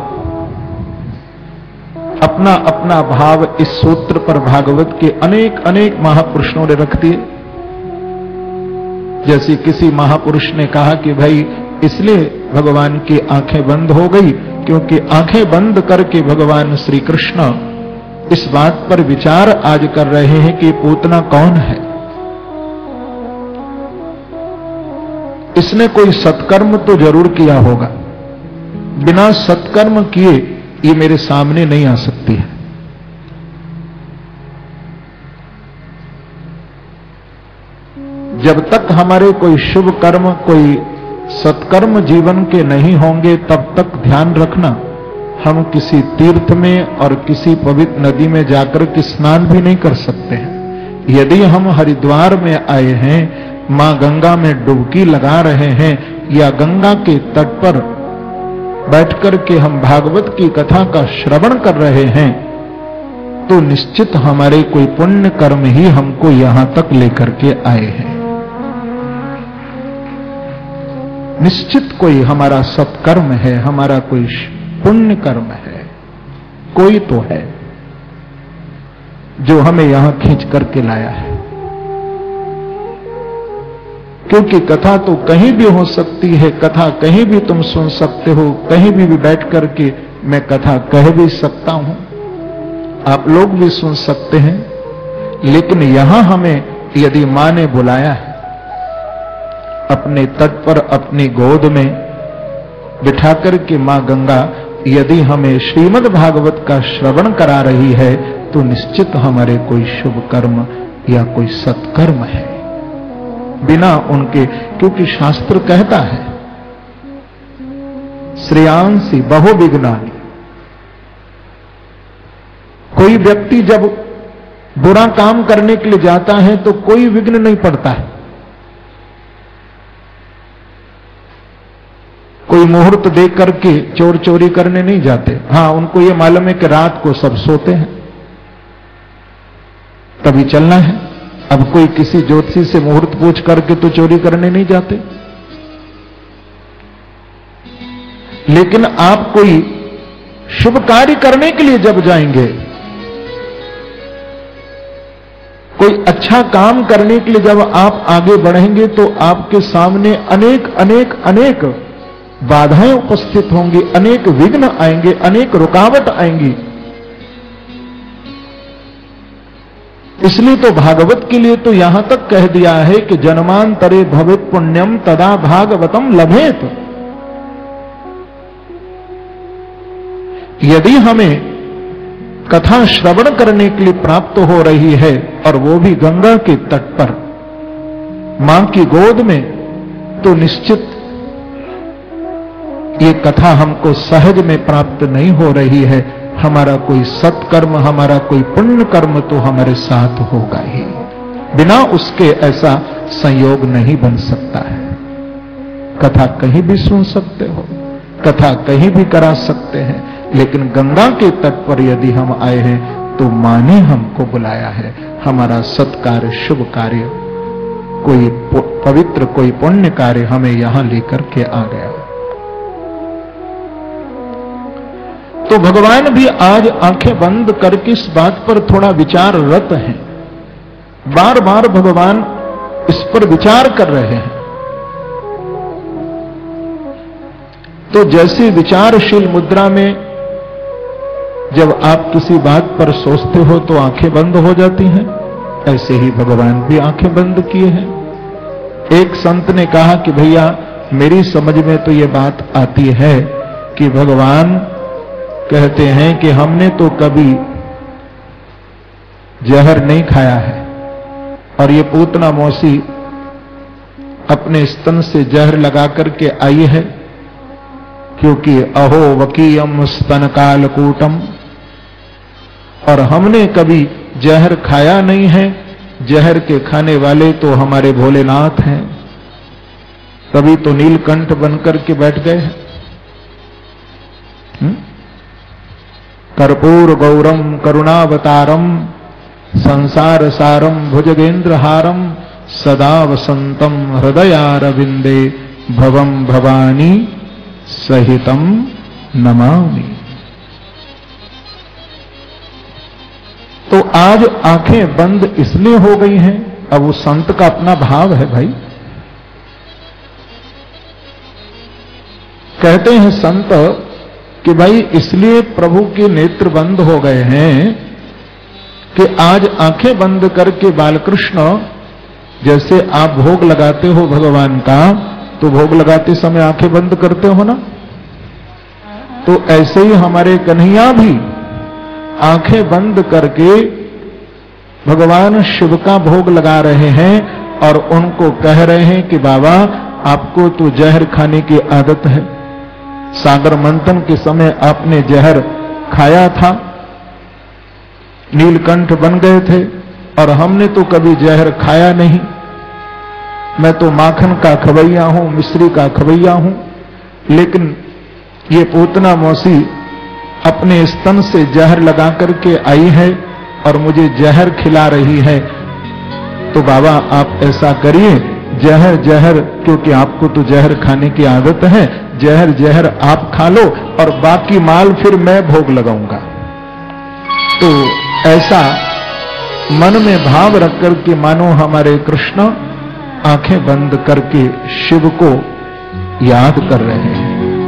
अपना अपना भाव इस सूत्र पर भागवत के अनेक अनेक महापुरुषों ने रख दिए। जैसे किसी महापुरुष ने कहा कि भाई इसलिए भगवान की आंखें बंद हो गई क्योंकि आंखें बंद करके भगवान श्री कृष्ण इस बात पर विचार आज कर रहे हैं कि पूतना कौन है। इसने कोई सत्कर्म तो जरूर किया होगा, बिना सत्कर्म किए ये मेरे सामने नहीं आ सकती है। जब तक हमारे कोई शुभ कर्म, कोई सत्कर्म जीवन के नहीं होंगे, तब तक ध्यान रखना हम किसी तीर्थ में और किसी पवित्र नदी में जाकर के स्नान भी नहीं कर सकते हैं। यदि हम हरिद्वार में आए हैं, मां गंगा में डुबकी लगा रहे हैं या गंगा के तट पर बैठकर के हम भागवत की कथा का श्रवण कर रहे हैं, तो निश्चित हमारे कोई पुण्य कर्म ही हमको यहां तक लेकर के आए हैं। निश्चित कोई हमारा सत्कर्म है, हमारा कोई पुण्य कर्म है, कोई तो है जो हमें यहां खींच करके लाया है। क्योंकि कथा तो कहीं भी हो सकती है, कथा कहीं भी तुम सुन सकते हो, कहीं भी, भी बैठ करके मैं कथा कह भी सकता हूं, आप लोग भी सुन सकते हैं। लेकिन यहां हमें यदि मां ने बुलाया है, अपने तट पर अपनी गोद में बिठा करके मां गंगा यदि हमें श्रीमद् भागवत का श्रवण करा रही है, तो निश्चित हमारे कोई शुभ कर्म या कोई सत्कर्म है। बिना उनके, क्योंकि शास्त्र कहता है श्रेयांसी बहु विघ्नानि। कोई व्यक्ति जब बुरा काम करने के लिए जाता है तो कोई विघ्न नहीं पड़ता है। कोई मुहूर्त देख करके चोर चोरी करने नहीं जाते। हां, उनको ये मालूम है कि रात को सब सोते हैं, तभी चलना है। अब कोई किसी ज्योतिषी से मुहूर्त पूछ करके तो चोरी करने नहीं जाते। लेकिन आप कोई शुभ कार्य करने के लिए जब जाएंगे, कोई अच्छा काम करने के लिए जब आप आगे बढ़ेंगे, तो आपके सामने अनेक अनेक अनेक बाधाएं उपस्थित होंगी, अनेक विघ्न आएंगे, अनेक रुकावट आएंगी। इसलिए तो भागवत के लिए तो यहां तक कह दिया है कि जन्मांतरे भवेत् पुण्यम तदा भागवतम लभेत। यदि हमें कथा श्रवण करने के लिए प्राप्त हो रही है, और वो भी गंगा के तट पर मां की गोद में, तो निश्चित ये कथा हमको सहज में प्राप्त नहीं हो रही है। हमारा कोई सत्कर्म, हमारा कोई पुण्य कर्म तो हमारे साथ होगा ही, बिना उसके ऐसा संयोग नहीं बन सकता है। कथा कहीं भी सुन सकते हो, कथा कहीं भी करा सकते हैं, लेकिन गंगा के तट पर यदि हम आए हैं तो मां ने हमको बुलाया है। हमारा सत्कार्य, शुभ कार्य, कोई पवित्र, कोई पुण्य कार्य हमें यहां लेकर के आ गया। तो भगवान भी आज आंखें बंद करके इस बात पर थोड़ा विचाररत हैं। बार बार भगवान इस पर विचार कर रहे हैं। तो जैसे विचारशील मुद्रा में जब आप किसी बात पर सोचते हो तो आंखें बंद हो जाती हैं, ऐसे ही भगवान भी आंखें बंद किए हैं। एक संत ने कहा कि भैया मेरी समझ में तो ये बात आती है कि भगवान कहते हैं कि हमने तो कभी जहर नहीं खाया है, और ये पूतना मौसी अपने स्तन से जहर लगा करके आई है, क्योंकि अहो वकीयम स्तन कालकूटम, और हमने कभी जहर खाया नहीं है। जहर के खाने वाले तो हमारे भोलेनाथ हैं, तभी तो नीलकंठ बनकर के बैठ गए हैं। कर्पूर गौरम करुणावतारम संसार सारम भुजगेंद्रहारम सदा वसंतम हृदयारविंदे भवम भवानी सहितम नमामि। तो आज आंखें बंद इसलिए हो गई हैं, अब उस संत का अपना भाव है भाई। कहते हैं संत कि भाई इसलिए प्रभु के नेत्र बंद हो गए हैं कि आज आंखें बंद करके बालकृष्ण, जैसे आप भोग लगाते हो भगवान का, तो भोग लगाते समय आंखें बंद करते हो ना, तो ऐसे ही हमारे कन्हैया भी आंखें बंद करके भगवान शिव का भोग लगा रहे हैं, और उनको कह रहे हैं कि बाबा आपको तो जहर खाने की आदत है, सागर मंथन के समय आपने जहर खाया था, नीलकंठ बन गए थे, और हमने तो कभी जहर खाया नहीं। मैं तो माखन का खवैया हूं, मिश्री का खवैया हूं, लेकिन ये पूतना मौसी अपने स्तन से जहर लगा करके आई है और मुझे जहर खिला रही है। तो बाबा आप ऐसा करिए, जहर जहर, क्योंकि आपको तो जहर खाने की आदत है, जहर जहर आप खा लो और बाकी माल फिर मैं भोग लगाऊंगा। तो ऐसा मन में भाव रख करके मानो हमारे कृष्ण आंखें बंद करके शिव को याद कर रहे हैं।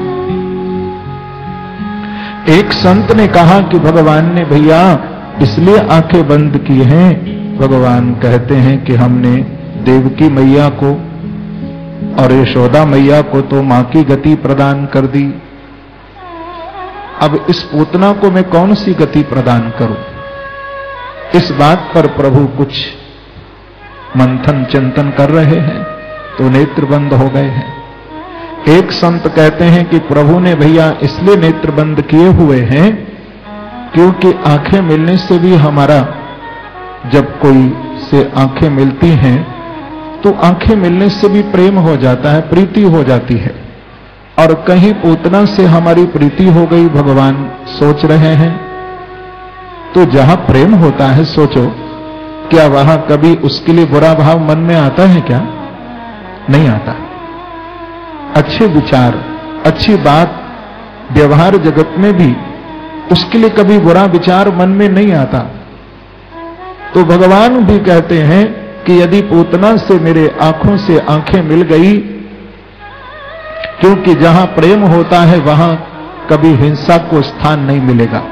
एक संत ने कहा कि भगवान ने भैया इसलिए आंखें बंद की हैं, भगवान कहते हैं कि हमने देवकी मैया को और यशोदा मैया को तो मां की गति प्रदान कर दी, अब इस पूतना को मैं कौन सी गति प्रदान करूं। इस बात पर प्रभु कुछ मंथन चिंतन कर रहे हैं, तो नेत्र बंद हो गए हैं। एक संत कहते हैं कि प्रभु ने भैया इसलिए नेत्र बंद किए हुए हैं क्योंकि आंखें मिलने से भी हमारा, जब कोई से आंखें मिलती हैं तो आंखें मिलने से भी प्रेम हो जाता है, प्रीति हो जाती है, और कहीं पूतना से हमारी प्रीति हो गई भगवान सोच रहे हैं। तो जहां प्रेम होता है, सोचो क्या वहां कभी उसके लिए बुरा भाव मन में आता है क्या? नहीं आता। अच्छे विचार, अच्छी बात व्यवहार जगत में भी उसके लिए कभी बुरा विचार मन में नहीं आता। तो भगवान भी कहते हैं कि यदि पूतना से मेरे आंखों से आंखें मिल गई, क्योंकि जहां प्रेम होता है वहां कभी हिंसा को स्थान नहीं मिलेगा,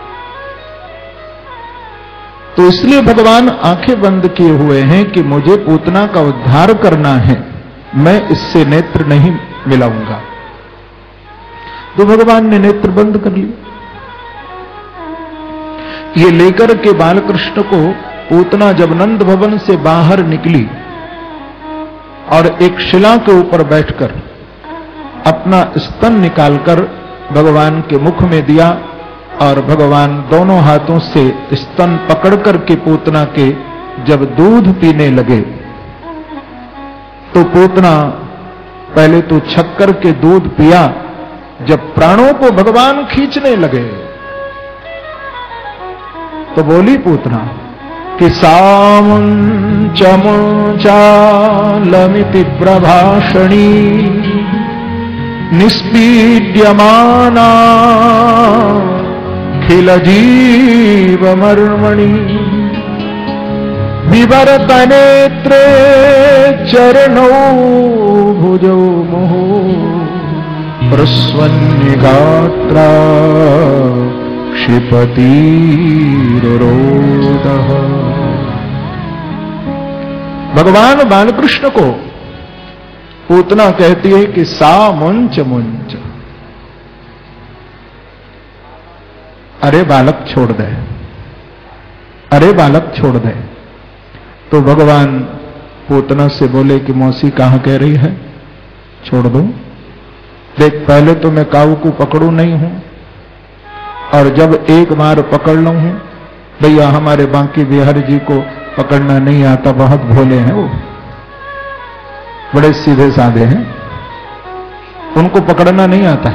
तो इसलिए भगवान आंखें बंद किए हुए हैं कि मुझे पूतना का उद्धार करना है, मैं इससे नेत्र नहीं मिलाऊंगा। तो भगवान ने नेत्र बंद कर लिए। ये लेकर के बालकृष्ण को पूतना जब नंद भवन से बाहर निकली और एक शिला के ऊपर बैठकर अपना स्तन निकालकर भगवान के मुख में दिया और भगवान दोनों हाथों से स्तन पकड़ करके पूतना के जब दूध पीने लगे तो पूतना पहले तो छक्कर के दूध पिया। जब प्राणों को भगवान खींचने लगे तो बोली पूतना कि सामुंच मुंचालमिति प्रभाषणी निष्पीड्यमाना खिल जीव मर्मणि विवर्त नेत्रे चरणौ भुजौ मुहु प्रस्वन्निगात्रा क्षिपतिरोदः। भगवान बालकृष्ण को पूतना कहती है कि सा मुंच मुंच, अरे बालक छोड़ दे, अरे बालक छोड़ दे। तो भगवान पूतना से बोले कि मौसी कहां कह रही है, छोड़ दो। देख पहले तो मैं काऊ को पकड़ू नहीं हूं और जब एक बार पकड़ लू हूं, भैया हमारे बांकी बिहारी जी को पकड़ना नहीं आता, बहुत भोले हैं वो, बड़े सीधे साधे हैं, उनको पकड़ना नहीं आता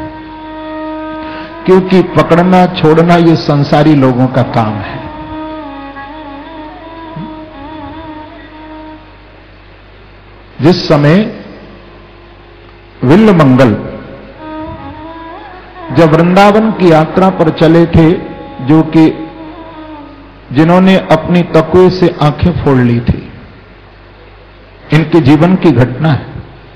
क्योंकि पकड़ना छोड़ना ये संसारी लोगों का काम है। जिस समय विल्ल मंगल जब वृंदावन की यात्रा पर चले थे, जो कि जिन्होंने अपनी तकुए से आंखें फोड़ ली थी, इनके जीवन की घटना है।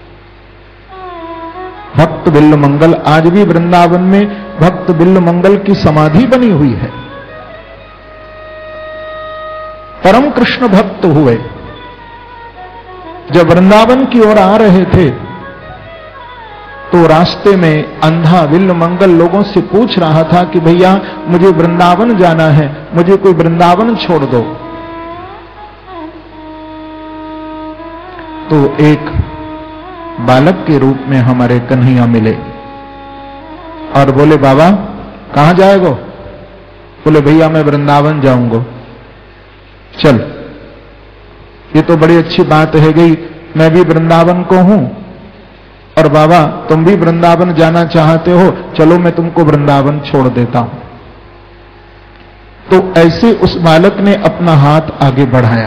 भक्त विल्ल मंगल, आज भी वृंदावन में भक्त विल्ल मंगल की समाधि बनी हुई है। परम कृष्ण भक्त हुए, जब वृंदावन की ओर आ रहे थे तो रास्ते में अंधा विल्ल मंगल लोगों से पूछ रहा था कि भैया मुझे वृंदावन जाना है, मुझे कोई वृंदावन छोड़ दो। तो एक बालक के रूप में हमारे कन्हैया मिले और बोले बाबा कहां जाएगो? बोले भैया मैं वृंदावन जाऊंगा। चल, ये तो बड़ी अच्छी बात है गई, मैं भी वृंदावन को हूं और बाबा तुम भी वृंदावन जाना चाहते हो, चलो मैं तुमको वृंदावन छोड़ देता हूं। तो ऐसे उस बालक ने अपना हाथ आगे बढ़ाया,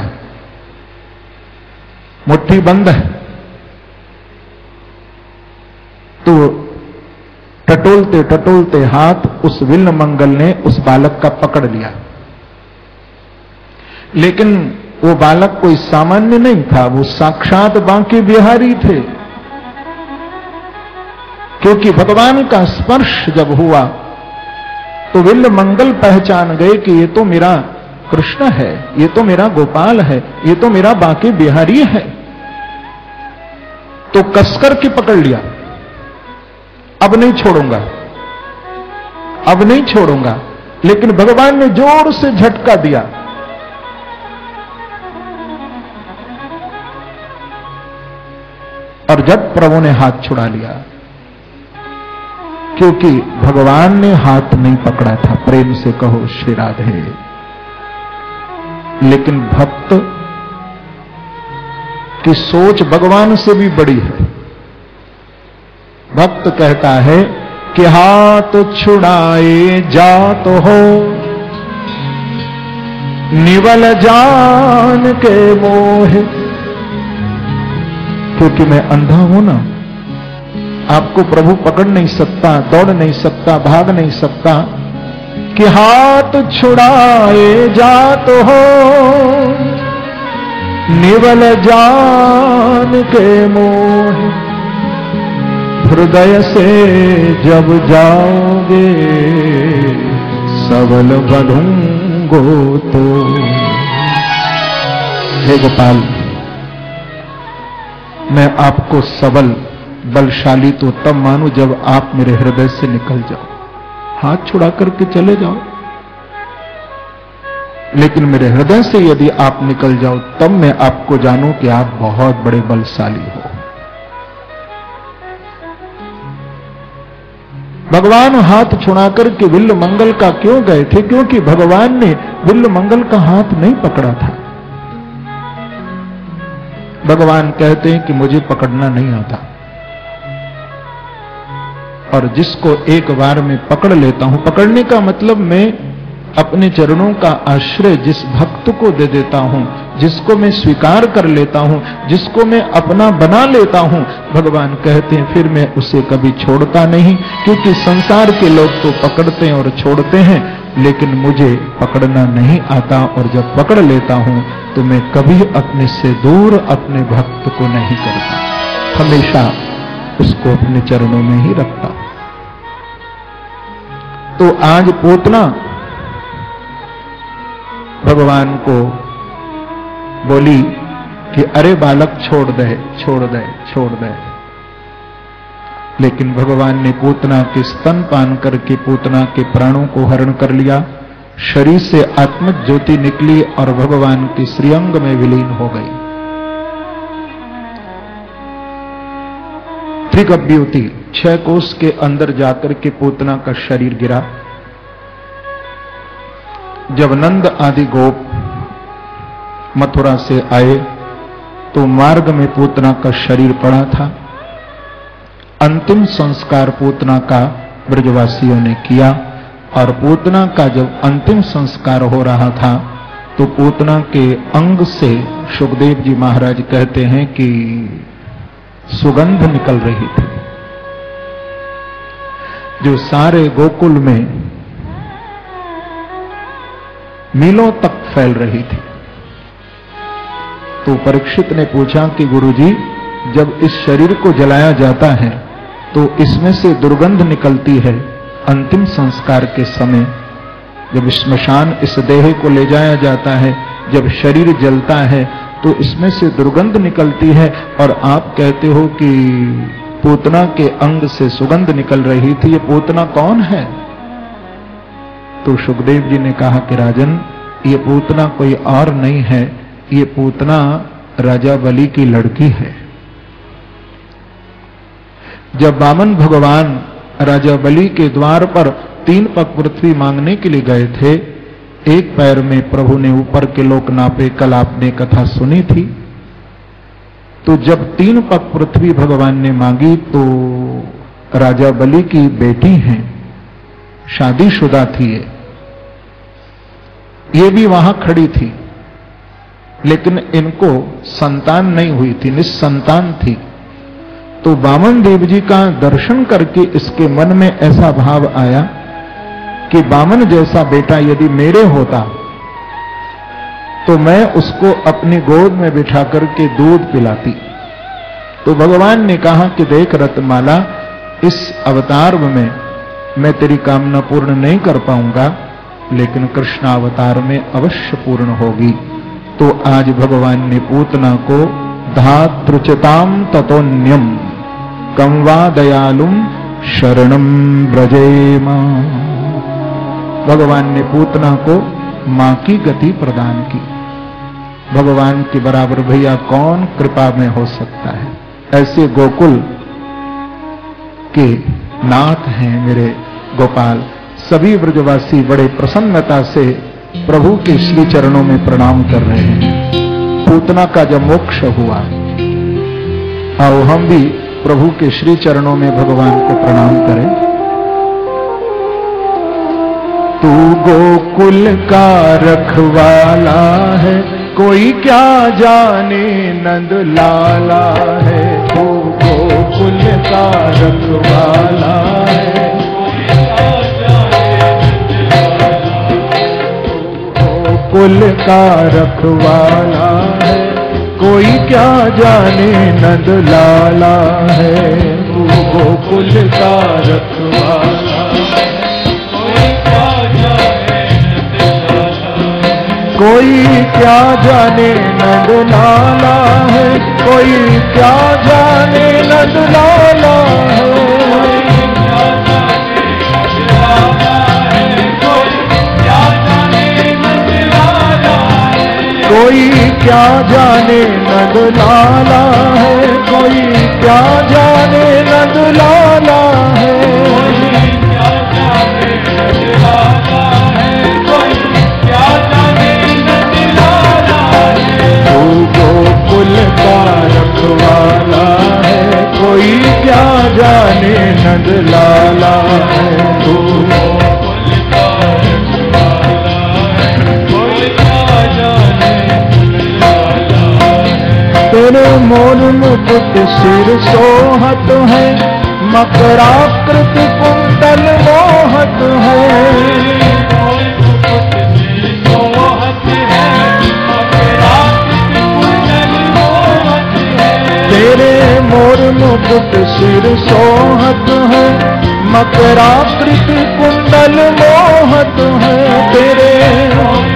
मुट्ठी बंद है, तो टटोलते टटोलते हाथ उस विल्ल मंगल ने उस बालक का पकड़ लिया। लेकिन वो बालक कोई सामान्य नहीं था, वो साक्षात बांके बिहारी थे, क्योंकि भगवान का स्पर्श जब हुआ तो विल्ल मंगल पहचान गए कि ये तो मेरा कृष्ण है, ये तो मेरा गोपाल है, ये तो मेरा बांके बिहारी है। तो कसकर के पकड़ लिया, अब नहीं छोड़ूंगा, अब नहीं छोड़ूंगा। लेकिन भगवान ने जोर से झटका दिया, और जब प्रभु ने हाथ छुड़ा लिया, क्योंकि भगवान ने हाथ नहीं पकड़ा था, प्रेम से कहो श्री राधे। लेकिन भक्त की सोच भगवान से भी बड़ी है। भक्त कहता है कि हाथ छुड़ाए जात हो निवल जान के मोह, क्योंकि मैं अंधा हूं ना, आपको प्रभु पकड़ नहीं सकता, दौड़ नहीं सकता, भाग नहीं सकता। कि हाथ छुड़ाए जात हो निवल जान के मोह, हृदय से जब जाओगे सबल बंधूंगो तो। हे गोपाल, मैं आपको सबल बलशाली तो तब मानू जब आप मेरे हृदय से निकल जाओ, हाथ छुड़ा करके चले जाओ। लेकिन मेरे हृदय से यदि आप निकल जाओ तब मैं आपको जानूं कि आप बहुत बड़े बलशाली हो। भगवान हाथ छुड़ाकर के विल्ल मंगल का क्यों गए थे? क्योंकि भगवान ने विल्ल मंगल का हाथ नहीं पकड़ा था। भगवान कहते हैं कि मुझे पकड़ना नहीं आता, और जिसको एक बार में पकड़ लेता हूं, पकड़ने का मतलब मैं अपने चरणों का आश्रय जिस भक्त को दे देता हूं, जिसको मैं स्वीकार कर लेता हूं, जिसको मैं अपना बना लेता हूं, भगवान कहते हैं फिर मैं उसे कभी छोड़ता नहीं। क्योंकि संसार के लोग तो पकड़ते हैं और छोड़ते हैं, लेकिन मुझे पकड़ना नहीं आता, और जब पकड़ लेता हूं तो मैं कभी अपने से दूर अपने भक्त को नहीं करता, हमेशा उसको अपने चरणों में ही रखता। तो आज पूतना भगवान को बोली कि अरे बालक छोड़ दे, छोड़ दे, छोड़ दे। लेकिन भगवान ने पूतना के स्तन पान करके पूतना के प्राणों को हरण कर लिया। शरीर से आत्म ज्योति निकली और भगवान के श्रीअंग में विलीन हो गई। त्रिगभ्युति छह कोष के अंदर जाकर के पूतना का शरीर गिरा। जब नंद आदि गोप मथुरा से आए तो मार्ग में पूतना का शरीर पड़ा था। अंतिम संस्कार पूतना का ब्रजवासियों ने किया, और पूतना का जब अंतिम संस्कार हो रहा था तो पूतना के अंग से सुखदेव जी महाराज कहते हैं कि सुगंध निकल रही थी, जो सारे गोकुल में मीलों तक फैल रही थी। तो परीक्षित ने पूछा कि गुरुजी, जब इस शरीर को जलाया जाता है तो इसमें से दुर्गंध निकलती है। अंतिम संस्कार के समय जब स्मशान इस देह को ले जाया जाता है, जब शरीर जलता है तो इसमें से दुर्गंध निकलती है, और आप कहते हो कि पूतना के अंग से सुगंध निकल रही थी। ये पूतना कौन है? तो सुखदेव जी ने कहा कि राजन, ये पूतना कोई और नहीं है, ये पूतना राजा बलि की लड़की है। जब वामन भगवान राजा बलि के द्वार पर तीन पग पृथ्वी मांगने के लिए गए थे, एक पैर में प्रभु ने ऊपर के लोक नापे, कल आपने कथा सुनी थी। तो जब तीन पग पृथ्वी भगवान ने मांगी तो राजा बलि की बेटी हैं, शादीशुदा थी ये ये भी वहां खड़ी थी, लेकिन इनको संतान नहीं हुई थी, निस्संतान थी। तो वामन देव जी का दर्शन करके इसके मन में ऐसा भाव आया कि वामन जैसा बेटा यदि मेरे होता तो मैं उसको अपनी गोद में बिठा करके दूध पिलाती। तो भगवान ने कहा कि देख रत्नमाला, इस अवतार में मैं तेरी कामना पूर्ण नहीं कर पाऊंगा, लेकिन कृष्ण अवतार में अवश्य पूर्ण होगी। तो आज भगवान ने पूतना को धातृचताम ततोन्यम कम्वा दयालुम शरणम ब्रजेमा, भगवान ने पूतना को मां की गति प्रदान की। भगवान के बराबर भैया कौन कृपा में हो सकता है? ऐसे गोकुल के नाथ हैं मेरे गोपाल। सभी ब्रजवासी बड़े प्रसन्नता से प्रभु के श्री चरणों में प्रणाम कर रहे हैं। पूतना का जब मोक्ष हुआ, आओ हम भी प्रभु के श्री चरणों में भगवान को प्रणाम करें। तू गोकुल का रखवाला है, कोई क्या जाने नंद लाला है। तू गोकुल का रखवाला है, गोकुल का रखवाला है, कोई क्या जाने नंद लाला है। तू गोकुल का रखवाला है, कोई क्या जाने नंद लाला है, कोई क्या जाने नंद लाला है। क्या जाने नंद लाला है, कोई क्या जाने नंद लाला है, क्या जाने नंद लाला है, कोई क्या जाने नंद लाला है। तू गोकुल का रखवाला है, कोई क्या जाने नंद लाला है, तू गोकुल का रखवाला है, कोई क्या जाने नंद लाला है। तेरे मोर मुकुट सिर सोहत है, मकराकृति कुंडल मोहत है, मोर मुकुट सिर सोहत है, मकराकृति कुंडल मोहत है। तेरे मोर मुकुट सिर सोहत है, मकराकृति कुंडल मोहत है, तेरे